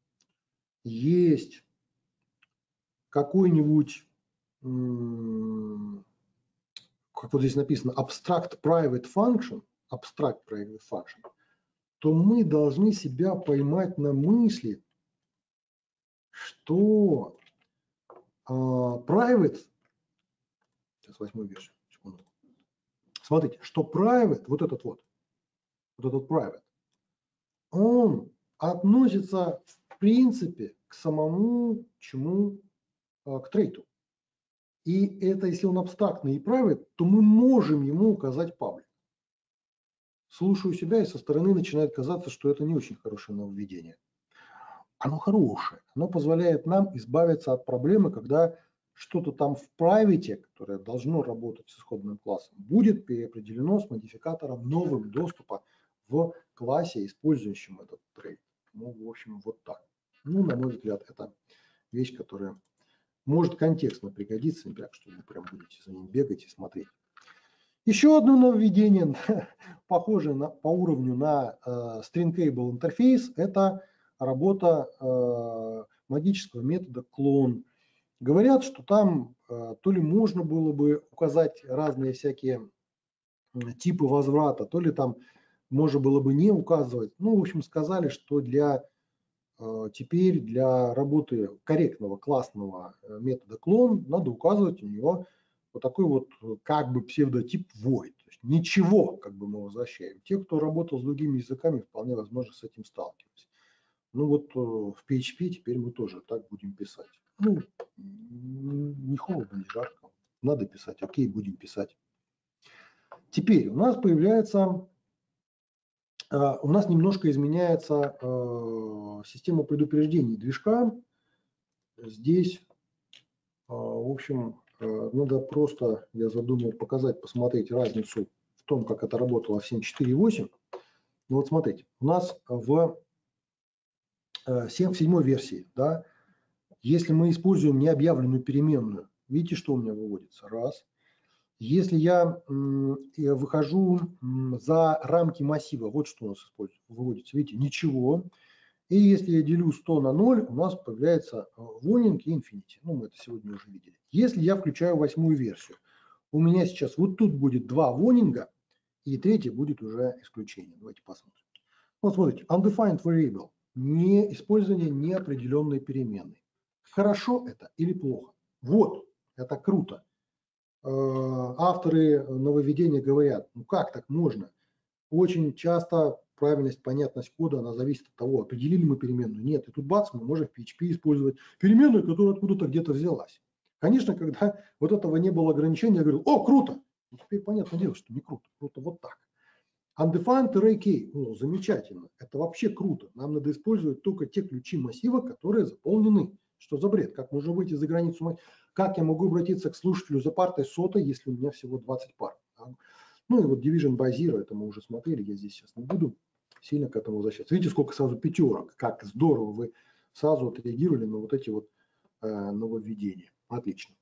B: есть какой-нибудь, как вот здесь написано, abstract private function, abstract private function, то мы должны себя поймать на мысли, что uh, private, сейчас восьмую версию, секунду. Смотрите, что private, вот этот вот, вот этот private, он относится в принципе к самому чему, к трейту. И это, если он абстрактный и private, то мы можем ему указать паблик. Слушаю себя, и со стороны начинает казаться, что это не очень хорошее нововведение. Оно хорошее. Оно позволяет нам избавиться от проблемы, когда что-то там в private, которое должно работать с исходным классом, будет переопределено с модификатором новым доступа в классе, использующем этот трейд. Ну, в общем, вот так. Ну, на мой взгляд, это вещь, которая может контекстно пригодиться, не так, что вы прям будете за ним бегать и смотреть. Еще одно нововведение, похожее на, по уровню на э, stringable интерфейс, это работа э, магического метода clone. Говорят, что там э, то ли можно было бы указать разные всякие типы возврата, то ли там можно было бы не указывать. Ну, в общем, сказали, что для э, теперь для работы корректного классного метода clone надо указывать у него вот такой вот как бы псевдотип void. То есть ничего как бы мы возвращаем. Те, кто работал с другими языками, вполне возможно с этим сталкивались. Ну вот в пи эйч пи теперь мы тоже так будем писать. Ну, не холодно, не жарко. Надо писать. Окей, будем писать. Теперь у нас появляется, у нас немножко изменяется система предупреждений движка. Здесь, в общем, надо просто, я задумал показать, посмотреть разницу в том, как это работало в семь точка четыре точка восемь. Ну вот смотрите, у нас в седьмой версии, да, если мы используем необъявленную переменную, видите, что у меня выводится? Раз. Если я выхожу за рамки массива, вот что у нас выводится, видите, ничего. И если я делю сто на ноль, у нас появляется warning и infinity. Ну, мы это сегодня уже видели. Если я включаю восьмую версию, у меня сейчас вот тут будет два warning, и третий будет уже исключение. Давайте посмотрим. Вот смотрите, undefined variable, не использование неопределенной переменной. Хорошо это или плохо? Вот, это круто. Авторы нововведения говорят, ну как так можно? Очень часто правильность, понятность кода, она зависит от того, определили мы переменную. Нет, и тут бац, мы можем в пи эйч пи использовать переменную, которая откуда-то где-то взялась. Конечно, когда вот этого не было ограничения, я говорил, о, круто! И теперь понятное дело, что не круто, круто вот так. Undefined array key, ну, замечательно, это вообще круто. Нам надо использовать только те ключи массива, которые заполнены. Что за бред? Как можно выйти за границу? Как я могу обратиться к слушателю за партой сотой, если у меня всего двадцать пар? Ну и вот division by zero, это мы уже смотрели, я здесь сейчас не буду сильно к этому возвращаться. Видите, сколько сразу пятерок, как здорово вы сразу отреагировали на вот эти вот э, нововведения. Отлично.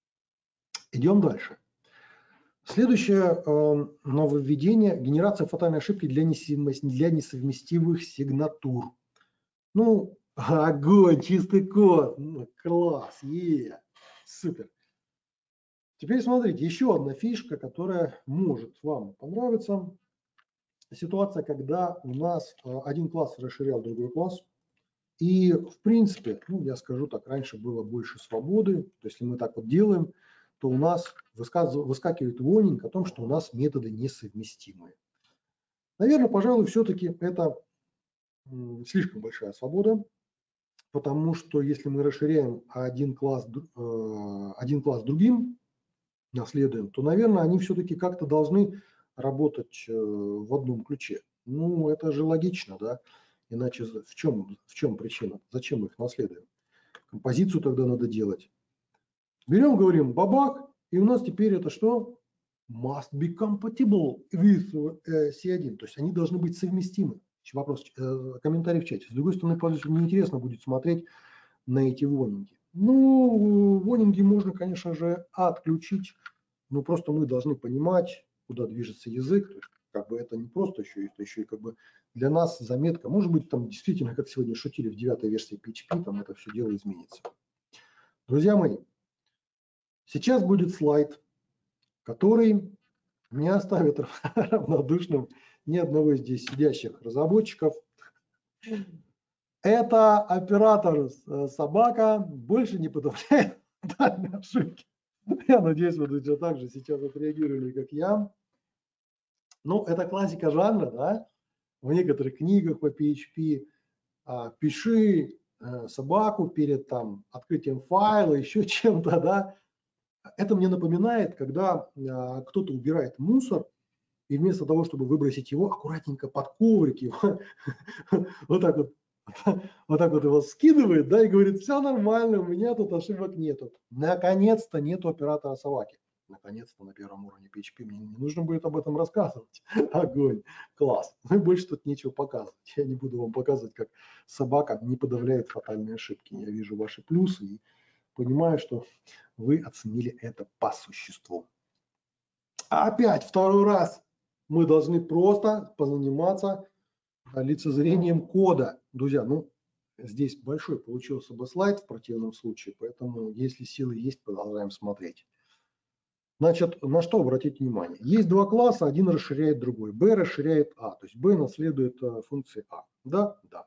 B: Идем дальше. Следующее э, нововведение – генерация фатальной ошибки для, для несовместимых сигнатур. Ну, огонь, чистый код, ну, класс, е, супер. Теперь смотрите, еще одна фишка, которая может вам понравиться. Ситуация, когда у нас один класс расширял другой класс. И в принципе, ну, я скажу так, раньше было больше свободы. То есть, если мы так вот делаем, то у нас выскакивает warning о том, что у нас методы несовместимые. Наверное, пожалуй, все-таки это слишком большая свобода, потому что если мы расширяем один класс, один класс другим, наследуем, то, наверное, они все-таки как-то должны работать в одном ключе. Ну, это же логично, да? Иначе в чем, в чем причина? Зачем мы их наследуем? Композицию тогда надо делать. Берем, говорим, бабак, и у нас теперь это что? Must be compatible with си один. То есть они должны быть совместимы. Вопрос, комментарий в чате. С другой стороны, мне интересно будет смотреть на эти вонинги. Ну, вонинги можно, конечно же, отключить, но просто мы должны понимать, куда движется язык. То есть, как бы это не просто еще, это еще и как бы для нас заметка. Может быть, там действительно, как сегодня шутили в девятой версии пи эйч пи, там это все дело изменится. Друзья мои, сейчас будет слайд, который не оставит равнодушным ни одного из здесь сидящих разработчиков. Это оператор собака больше не подавляет данные ошибки. Я надеюсь, вы точно так же сейчас отреагировали, как я. Ну, это классика жанра, да? В некоторых книгах по пи эйч пи а, пиши а, собаку перед там открытием файла, еще чем-то, да? Это мне напоминает, когда а, кто-то убирает мусор, и вместо того, чтобы выбросить его, аккуратненько под коврик его, вот так вот, вот так вот его скидывает, да, и говорит, все нормально, у меня тут ошибок нету. Наконец-то нету оператора собаки. Наконец-то на первом уровне пи эйч пи мне не нужно будет об этом рассказывать. Огонь, класс. Ну и больше тут нечего показывать. Я не буду вам показывать, как собака не подавляет фатальные ошибки. Я вижу ваши плюсы и понимаю, что вы оценили это по существу. А опять второй раз мы должны просто позаниматься лицезрением кода. Друзья, ну, здесь большой получился бы слайд в противном случае, поэтому, если силы есть, продолжаем смотреть. Значит, на что обратить внимание? Есть два класса, один расширяет другой. B расширяет A, то есть B наследует функции A. Да? Да.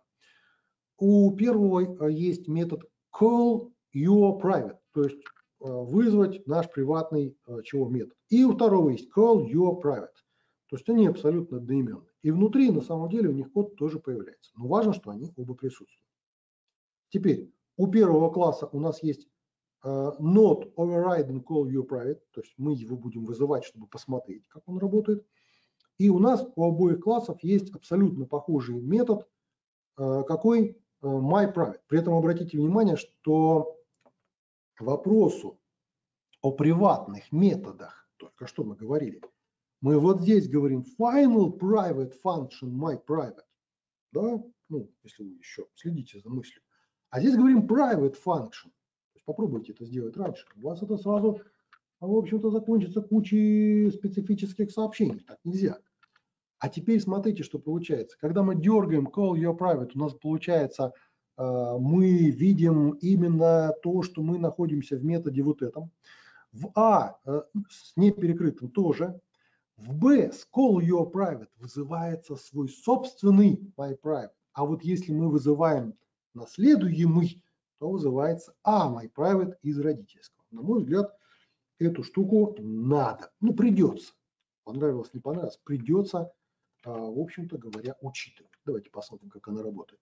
B: У первого есть метод call your private, то есть вызвать наш приватный чего метод. И у второго есть call your private. То есть они абсолютно одноименны. И внутри, на самом деле, у них код тоже появляется. Но важно, что они оба присутствуют. Теперь, у первого класса у нас есть uh, not overriding call your private. То есть мы его будем вызывать, чтобы посмотреть, как он работает. И у нас у обоих классов есть абсолютно похожий метод, uh, какой uh, my private. При этом обратите внимание, что к вопросу о приватных методах, только что мы говорили, мы вот здесь говорим final private function my private, да, ну, если вы еще следите за мыслью. А здесь говорим private function. То есть попробуйте это сделать раньше. У вас это сразу, в общем-то, закончится кучей специфических сообщений. Так нельзя. А теперь смотрите, что получается. Когда мы дергаем call your private, у нас получается, мы видим именно то, что мы находимся в методе вот этом. В А с неперекрытым тоже. В B с call your private вызывается свой собственный my private. А вот если мы вызываем наследуемый, то вызывается A my private из родительского. На мой взгляд, эту штуку надо, ну придется, понравилось, не понравилось, придется, в общем-то говоря, учитывать. Давайте посмотрим, как она работает.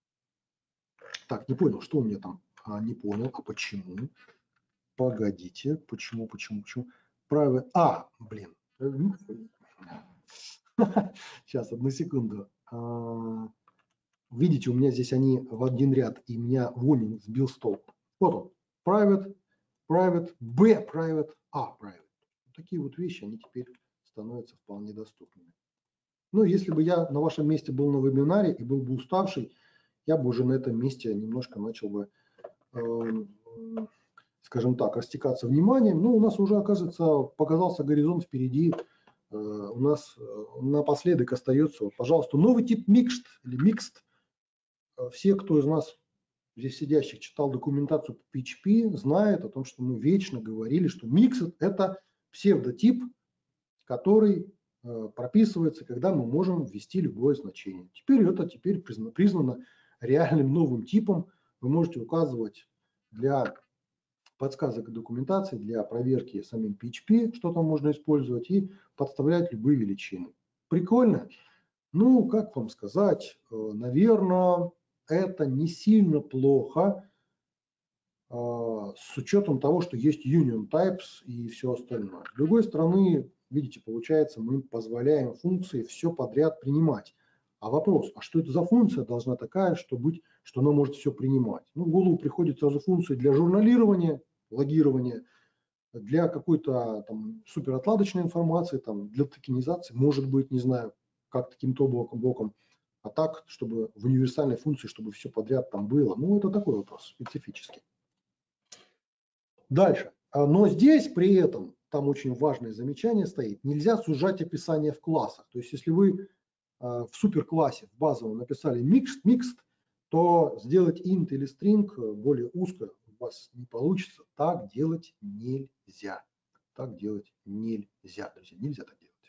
B: Так, не понял, что у меня там? А, не понял, а почему? Погодите, почему, почему, почему? Private, а, блин. Сейчас, одну секунду. Видите, у меня здесь они в один ряд, и меня вонин сбил с толку. Вот он. Private, private, B private, A private. Такие вот вещи, они теперь становятся вполне доступными. Ну, если бы я на вашем месте был на вебинаре и был бы уставший, я бы уже на этом месте немножко начал бы, э, скажем так, растекаться вниманием. Но у нас уже, оказывается, показался горизонт впереди. Э, у нас напоследок остается, пожалуйста, новый тип mixed или mixed. Все, кто из нас здесь сидящих читал документацию по пи эйч пи, знают о том, что мы вечно говорили, что mixed – это псевдотип, который э, прописывается, когда мы можем ввести любое значение. Теперь это теперь признано, признано реальным новым типом. Вы можете указывать для подсказок и документации, для проверки самим пи эйч пи, что там можно использовать, и подставлять любые величины. Прикольно. Ну, как вам сказать, наверное, это не сильно плохо, с учетом того, что есть union types и все остальное. С другой стороны, видите, получается, мы позволяем функции все подряд принимать. А вопрос, а что это за функция должна такая, что, быть, что она может все принимать? Ну, в голову приходит сразу функции для журналирования, логирования, для какой-то там суперотладочной информации, там, для токенизации, может быть, не знаю, как таким-то боком, а так, чтобы в универсальной функции, чтобы все подряд там было. Ну, это такой вопрос специфический. Дальше. Но здесь при этом, там очень важное замечание стоит, нельзя сужать описание в классах. То есть, если вы в суперклассе, в базовом написали mixed, mixed, то сделать int или string более узко у вас не получится. Так делать нельзя. Так делать нельзя, друзья, нельзя так делать.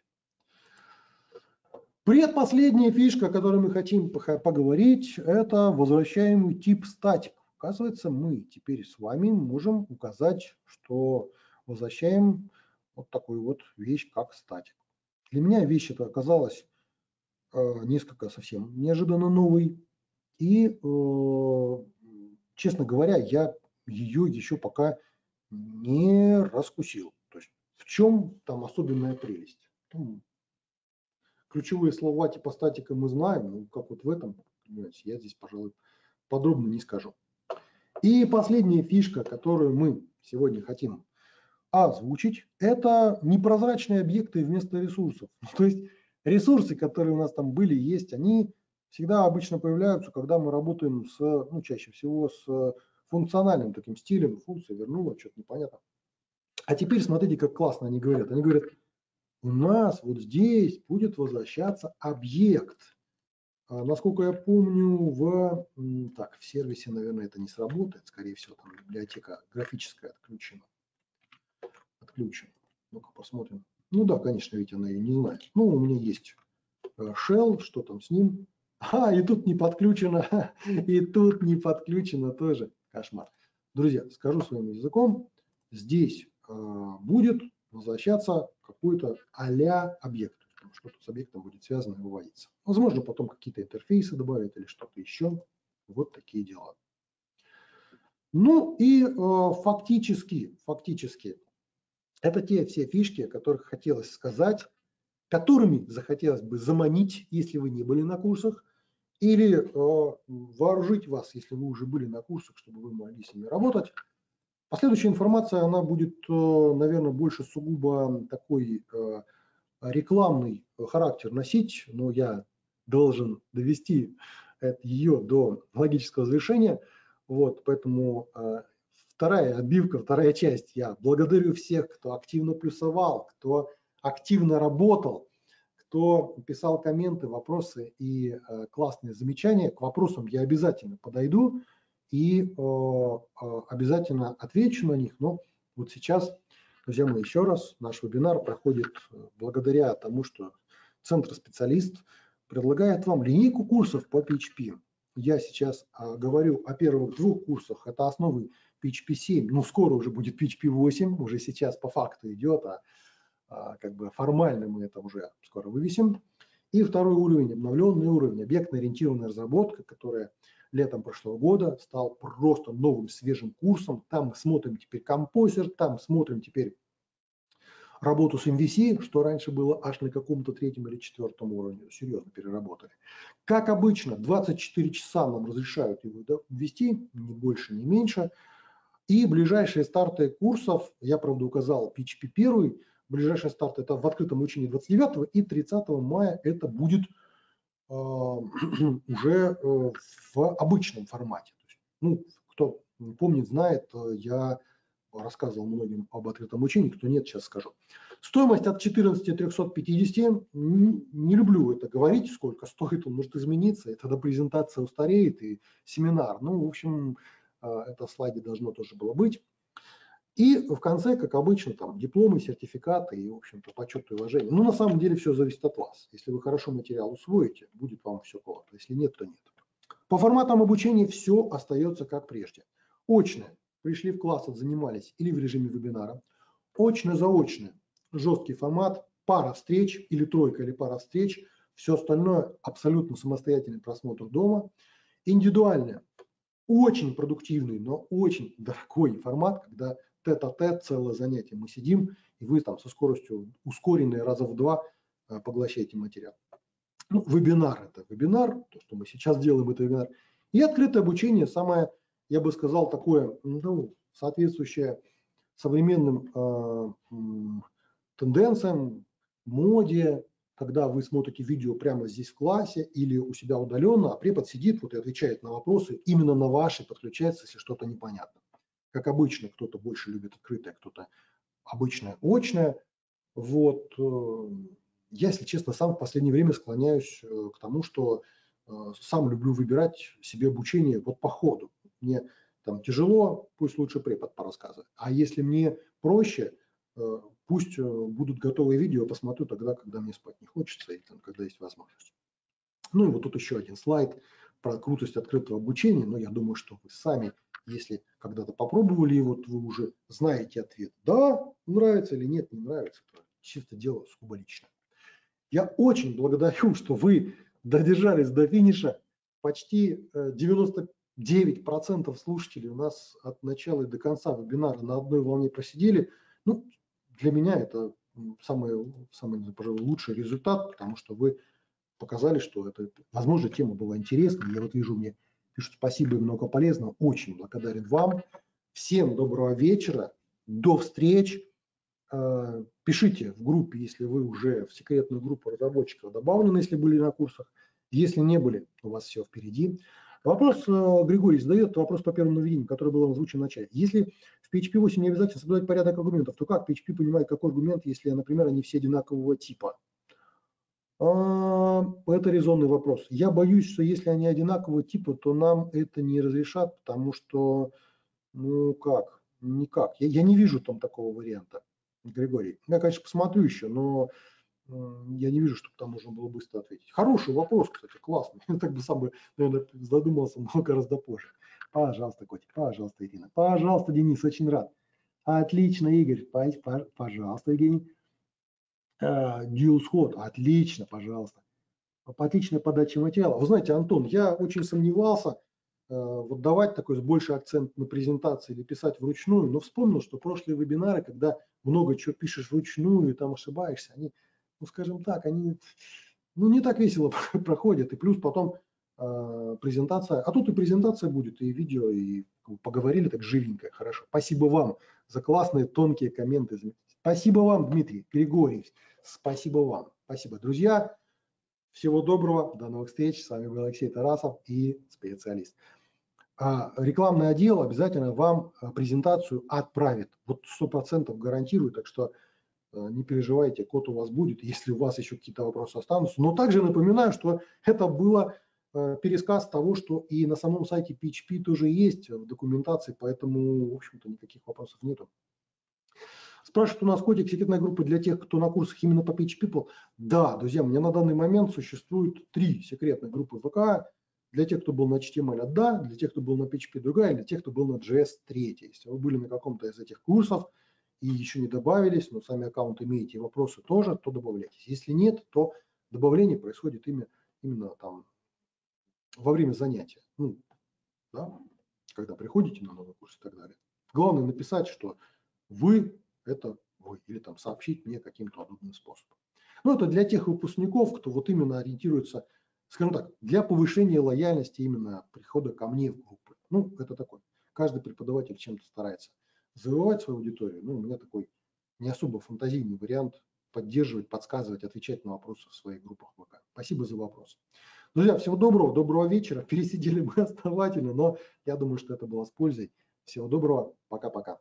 B: Предпоследняя фишка, о которой мы хотим поговорить, это возвращаемый тип статик. Оказывается, мы теперь с вами можем указать, что возвращаем вот такую вот вещь, как статик. Для меня вещь эта оказалась э, несколько совсем неожиданно новой. И, э, честно говоря, я ее еще пока не раскусил. То есть в чем там особенная прелесть? Там ключевые слова типа статика мы знаем, ну как вот в этом, понимаете, я здесь, пожалуй, подробно не скажу. И последняя фишка, которую мы сегодня хотим озвучить, это непрозрачные объекты вместо ресурсов. То есть ресурсы, которые у нас там были, есть, они всегда обычно появляются, когда мы работаем с, ну, чаще всего с функциональным таким стилем, функция вернула, что-то непонятно. А теперь смотрите, как классно они говорят. Они говорят, у нас вот здесь будет возвращаться объект. А, насколько я помню, в, так, в сервисе, наверное, это не сработает. Скорее всего, там библиотека графическая отключена. Отключена. Ну-ка посмотрим. Ну да, конечно, ведь она ее не знает. Ну, у меня есть shell, что там с ним. А, и тут не подключено, и тут не подключено тоже. Кошмар. Друзья, скажу своим языком, здесь э, будет возвращаться какой-то а-ля объект. Что-то с объектом будет связано и выводиться. Возможно, потом какие-то интерфейсы добавят или что-то еще. Вот такие дела. Ну и э, фактически, фактически, это те все фишки, о которых хотелось сказать, которыми захотелось бы заманить, если вы не были на курсах, или э, вооружить вас, если вы уже были на курсах, чтобы вы могли с ними работать. Последующая информация, она будет, э, наверное, больше сугубо такой э, рекламный характер носить, но я должен довести ее до логического завершения. Вот, поэтому э, вторая отбивка, вторая часть. Я благодарю всех, кто активно плюсовал, кто активно работал, кто писал комменты, вопросы и э, классные замечания. К вопросам я обязательно подойду и э, э, обязательно отвечу на них. Но вот сейчас, друзья мои, еще раз, наш вебинар проходит благодаря тому, что Центр Специалист предлагает вам линейку курсов по пи эйч пи. Я сейчас э, говорю о первых двух курсах. Это основы пи эйч пи семь. Ну, скоро уже будет пи эйч пи восемь. Уже сейчас по факту идет, а как бы формально мы это уже скоро вывесим. И второй уровень, обновленный уровень, объектно-ориентированная разработка, которая летом прошлого года стал просто новым свежим курсом. Там мы смотрим теперь композер, там смотрим теперь работу с эм ви си, что раньше было аж на каком-то третьем или четвертом уровне. Серьезно переработали. Как обычно, двадцать четыре часа нам разрешают его ввести, ни больше, ни меньше. И ближайшие старты курсов, я, правда, указал пи эйч пи один, ближайший старт это в открытом учении двадцать девятого и тридцатого мая это будет э, уже э, в обычном формате. Ну, кто помнит, знает, я рассказывал многим об открытом учении, кто нет, сейчас скажу. Стоимость от четырнадцати трёхсот пятидесяти, не люблю это говорить, сколько стоит, он может измениться, и тогда презентация устареет, и семинар. Ну, в общем, это в слайде должно тоже было быть. И в конце, как обычно, там дипломы, сертификаты и, в общем-то, почет и уважение. Ну, на самом деле, все зависит от вас. Если вы хорошо материал усвоите, будет вам все классно. Если нет, то нет. По форматам обучения все остается как прежде. Очное. Пришли в класс, занимались или в режиме вебинара. Очно-заочно. Жесткий формат. Пара встреч или тройка или пара встреч. Все остальное абсолютно самостоятельный просмотр дома. Индивидуально очень продуктивный, но очень дорогой формат, когда тет-а-тет, целое занятие. Мы сидим, и вы там со скоростью ускоренной раза в два поглощаете материал. Ну, вебинар – это вебинар, то, что мы сейчас делаем, это вебинар. И открытое обучение, самое, я бы сказал, такое, ну, соответствующее современным э, тенденциям, моде, когда вы смотрите видео прямо здесь в классе или у себя удаленно, а препод сидит вот и отвечает на вопросы, именно на ваши подключается, если что-то непонятно. Как обычно, кто-то больше любит открытое, кто-то обычное, очное. Вот. Я, если честно, сам в последнее время склоняюсь к тому, что сам люблю выбирать себе обучение вот по ходу. Мне там тяжело, пусть лучше препод порассказывает. А если мне проще, пусть будут готовые видео, посмотрю тогда, когда мне спать не хочется или там, когда есть возможность. Ну и вот тут еще один слайд про крутость открытого обучения, но я думаю, что вы сами, если когда-то попробовали, и вот вы уже знаете ответ, да, нравится или нет, не нравится, то чисто дело сугубо личное. Я очень благодарю, что вы додержались до финиша. Почти девяносто девять процентов слушателей у нас от начала и до конца вебинара на одной волне просидели. Ну, для меня это самый, самый, пожалуй, лучший результат, потому что вы показали, что это, возможно, тема была интересной. Я вот вижу, мне пишут спасибо и много полезного. Очень благодарен вам. Всем доброго вечера. До встреч. Пишите в группе, если вы уже в секретную группу разработчиков добавлены, если были на курсах. Если не были, у вас все впереди. Вопрос Григорий задает, вопрос по первому наведению, который был озвучен в начале. Если в пи эйч пи восемь не обязательно соблюдать порядок аргументов, то как пи эйч пи понимает, какой аргумент, если, например, они все одинакового типа? Это резонный вопрос. Я боюсь, что если они одинакового типа, то нам это не разрешат, потому что, ну как, никак. Я, я не вижу там такого варианта, Григорий. Я, конечно, посмотрю еще, но я не вижу, чтобы там можно было быстро ответить. Хороший вопрос, кстати, классный. Я так бы сам бы, наверное, задумался много гораздо позже. Пожалуйста, Котик, пожалуйста, Ирина. Пожалуйста, Денис, очень рад. Отлично, Игорь. Пожалуйста, Евгений. Dual Squad, отлично, пожалуйста. Отличная подача материала. Вы знаете, Антон, я очень сомневался, вот давать такой с больший акцент на презентации или писать вручную, но вспомнил, что прошлые вебинары, когда много чего пишешь вручную и там ошибаешься, они, ну скажем так, они ну, не так весело проходят. И плюс потом э, презентация, а тут и презентация будет, и видео, и поговорили так живенько, хорошо. Спасибо вам за классные тонкие комменты. Спасибо вам, Дмитрий Григорьевич. Спасибо вам. Спасибо, друзья. Всего доброго. До новых встреч. С вами был Алексей Тарасов и специалист. А рекламный отдел обязательно вам презентацию отправит. Вот сто процентов гарантирую. Так что не переживайте, код у вас будет, если у вас еще какие-то вопросы останутся. Но также напоминаю, что это было пересказ того, что и на самом сайте пи эйч пи тоже есть в документации, поэтому, в общем-то, никаких вопросов нету. Спрашивают у нас, Котик, секретная группа для тех, кто на курсах именно по пи эйч пи. Да, друзья, у меня на данный момент существует три секретных группы ВК. Для тех, кто был на эйч ти эм эл, да, для тех, кто был на пи эйч пи другая, и для тех, кто был на джей эс три. Если вы были на каком-то из этих курсов и еще не добавились, но сами аккаунт имеете, вопросы тоже, то добавляйтесь. Если нет, то добавление происходит именно, именно там во время занятия. Ну, да, когда приходите на новый курс и так далее. Главное написать, что вы это вы, или там сообщить мне каким-то удобным способом. Ну, это для тех выпускников, кто вот именно ориентируется, скажем так, для повышения лояльности именно прихода ко мне в группы. Ну, это такой. Каждый преподаватель чем-то старается завоевать свою аудиторию. Ну, у меня такой не особо фантазийный вариант поддерживать, подсказывать, отвечать на вопросы в своих группах ВК. Спасибо за вопрос. Друзья, всего доброго, доброго вечера. Пересидели мы основательно, но я думаю, что это было с пользой. Всего доброго. Пока-пока.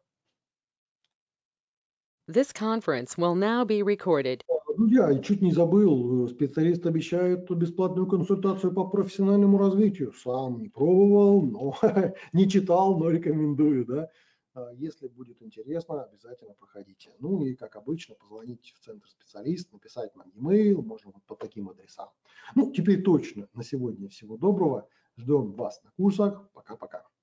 A: This conference will now be recorded.
B: Друзья, я чуть не забыл, специалист обещает бесплатную консультацию по профессиональному развитию. Сам не пробовал, но не читал, но рекомендую, да. Если будет интересно, обязательно проходите. Ну и, как обычно, позвоните в центр специалист, написать нам e-mail, можно вот по таким адресам. Ну, теперь точно на сегодня всего доброго. Ждем вас на курсах. Пока-пока.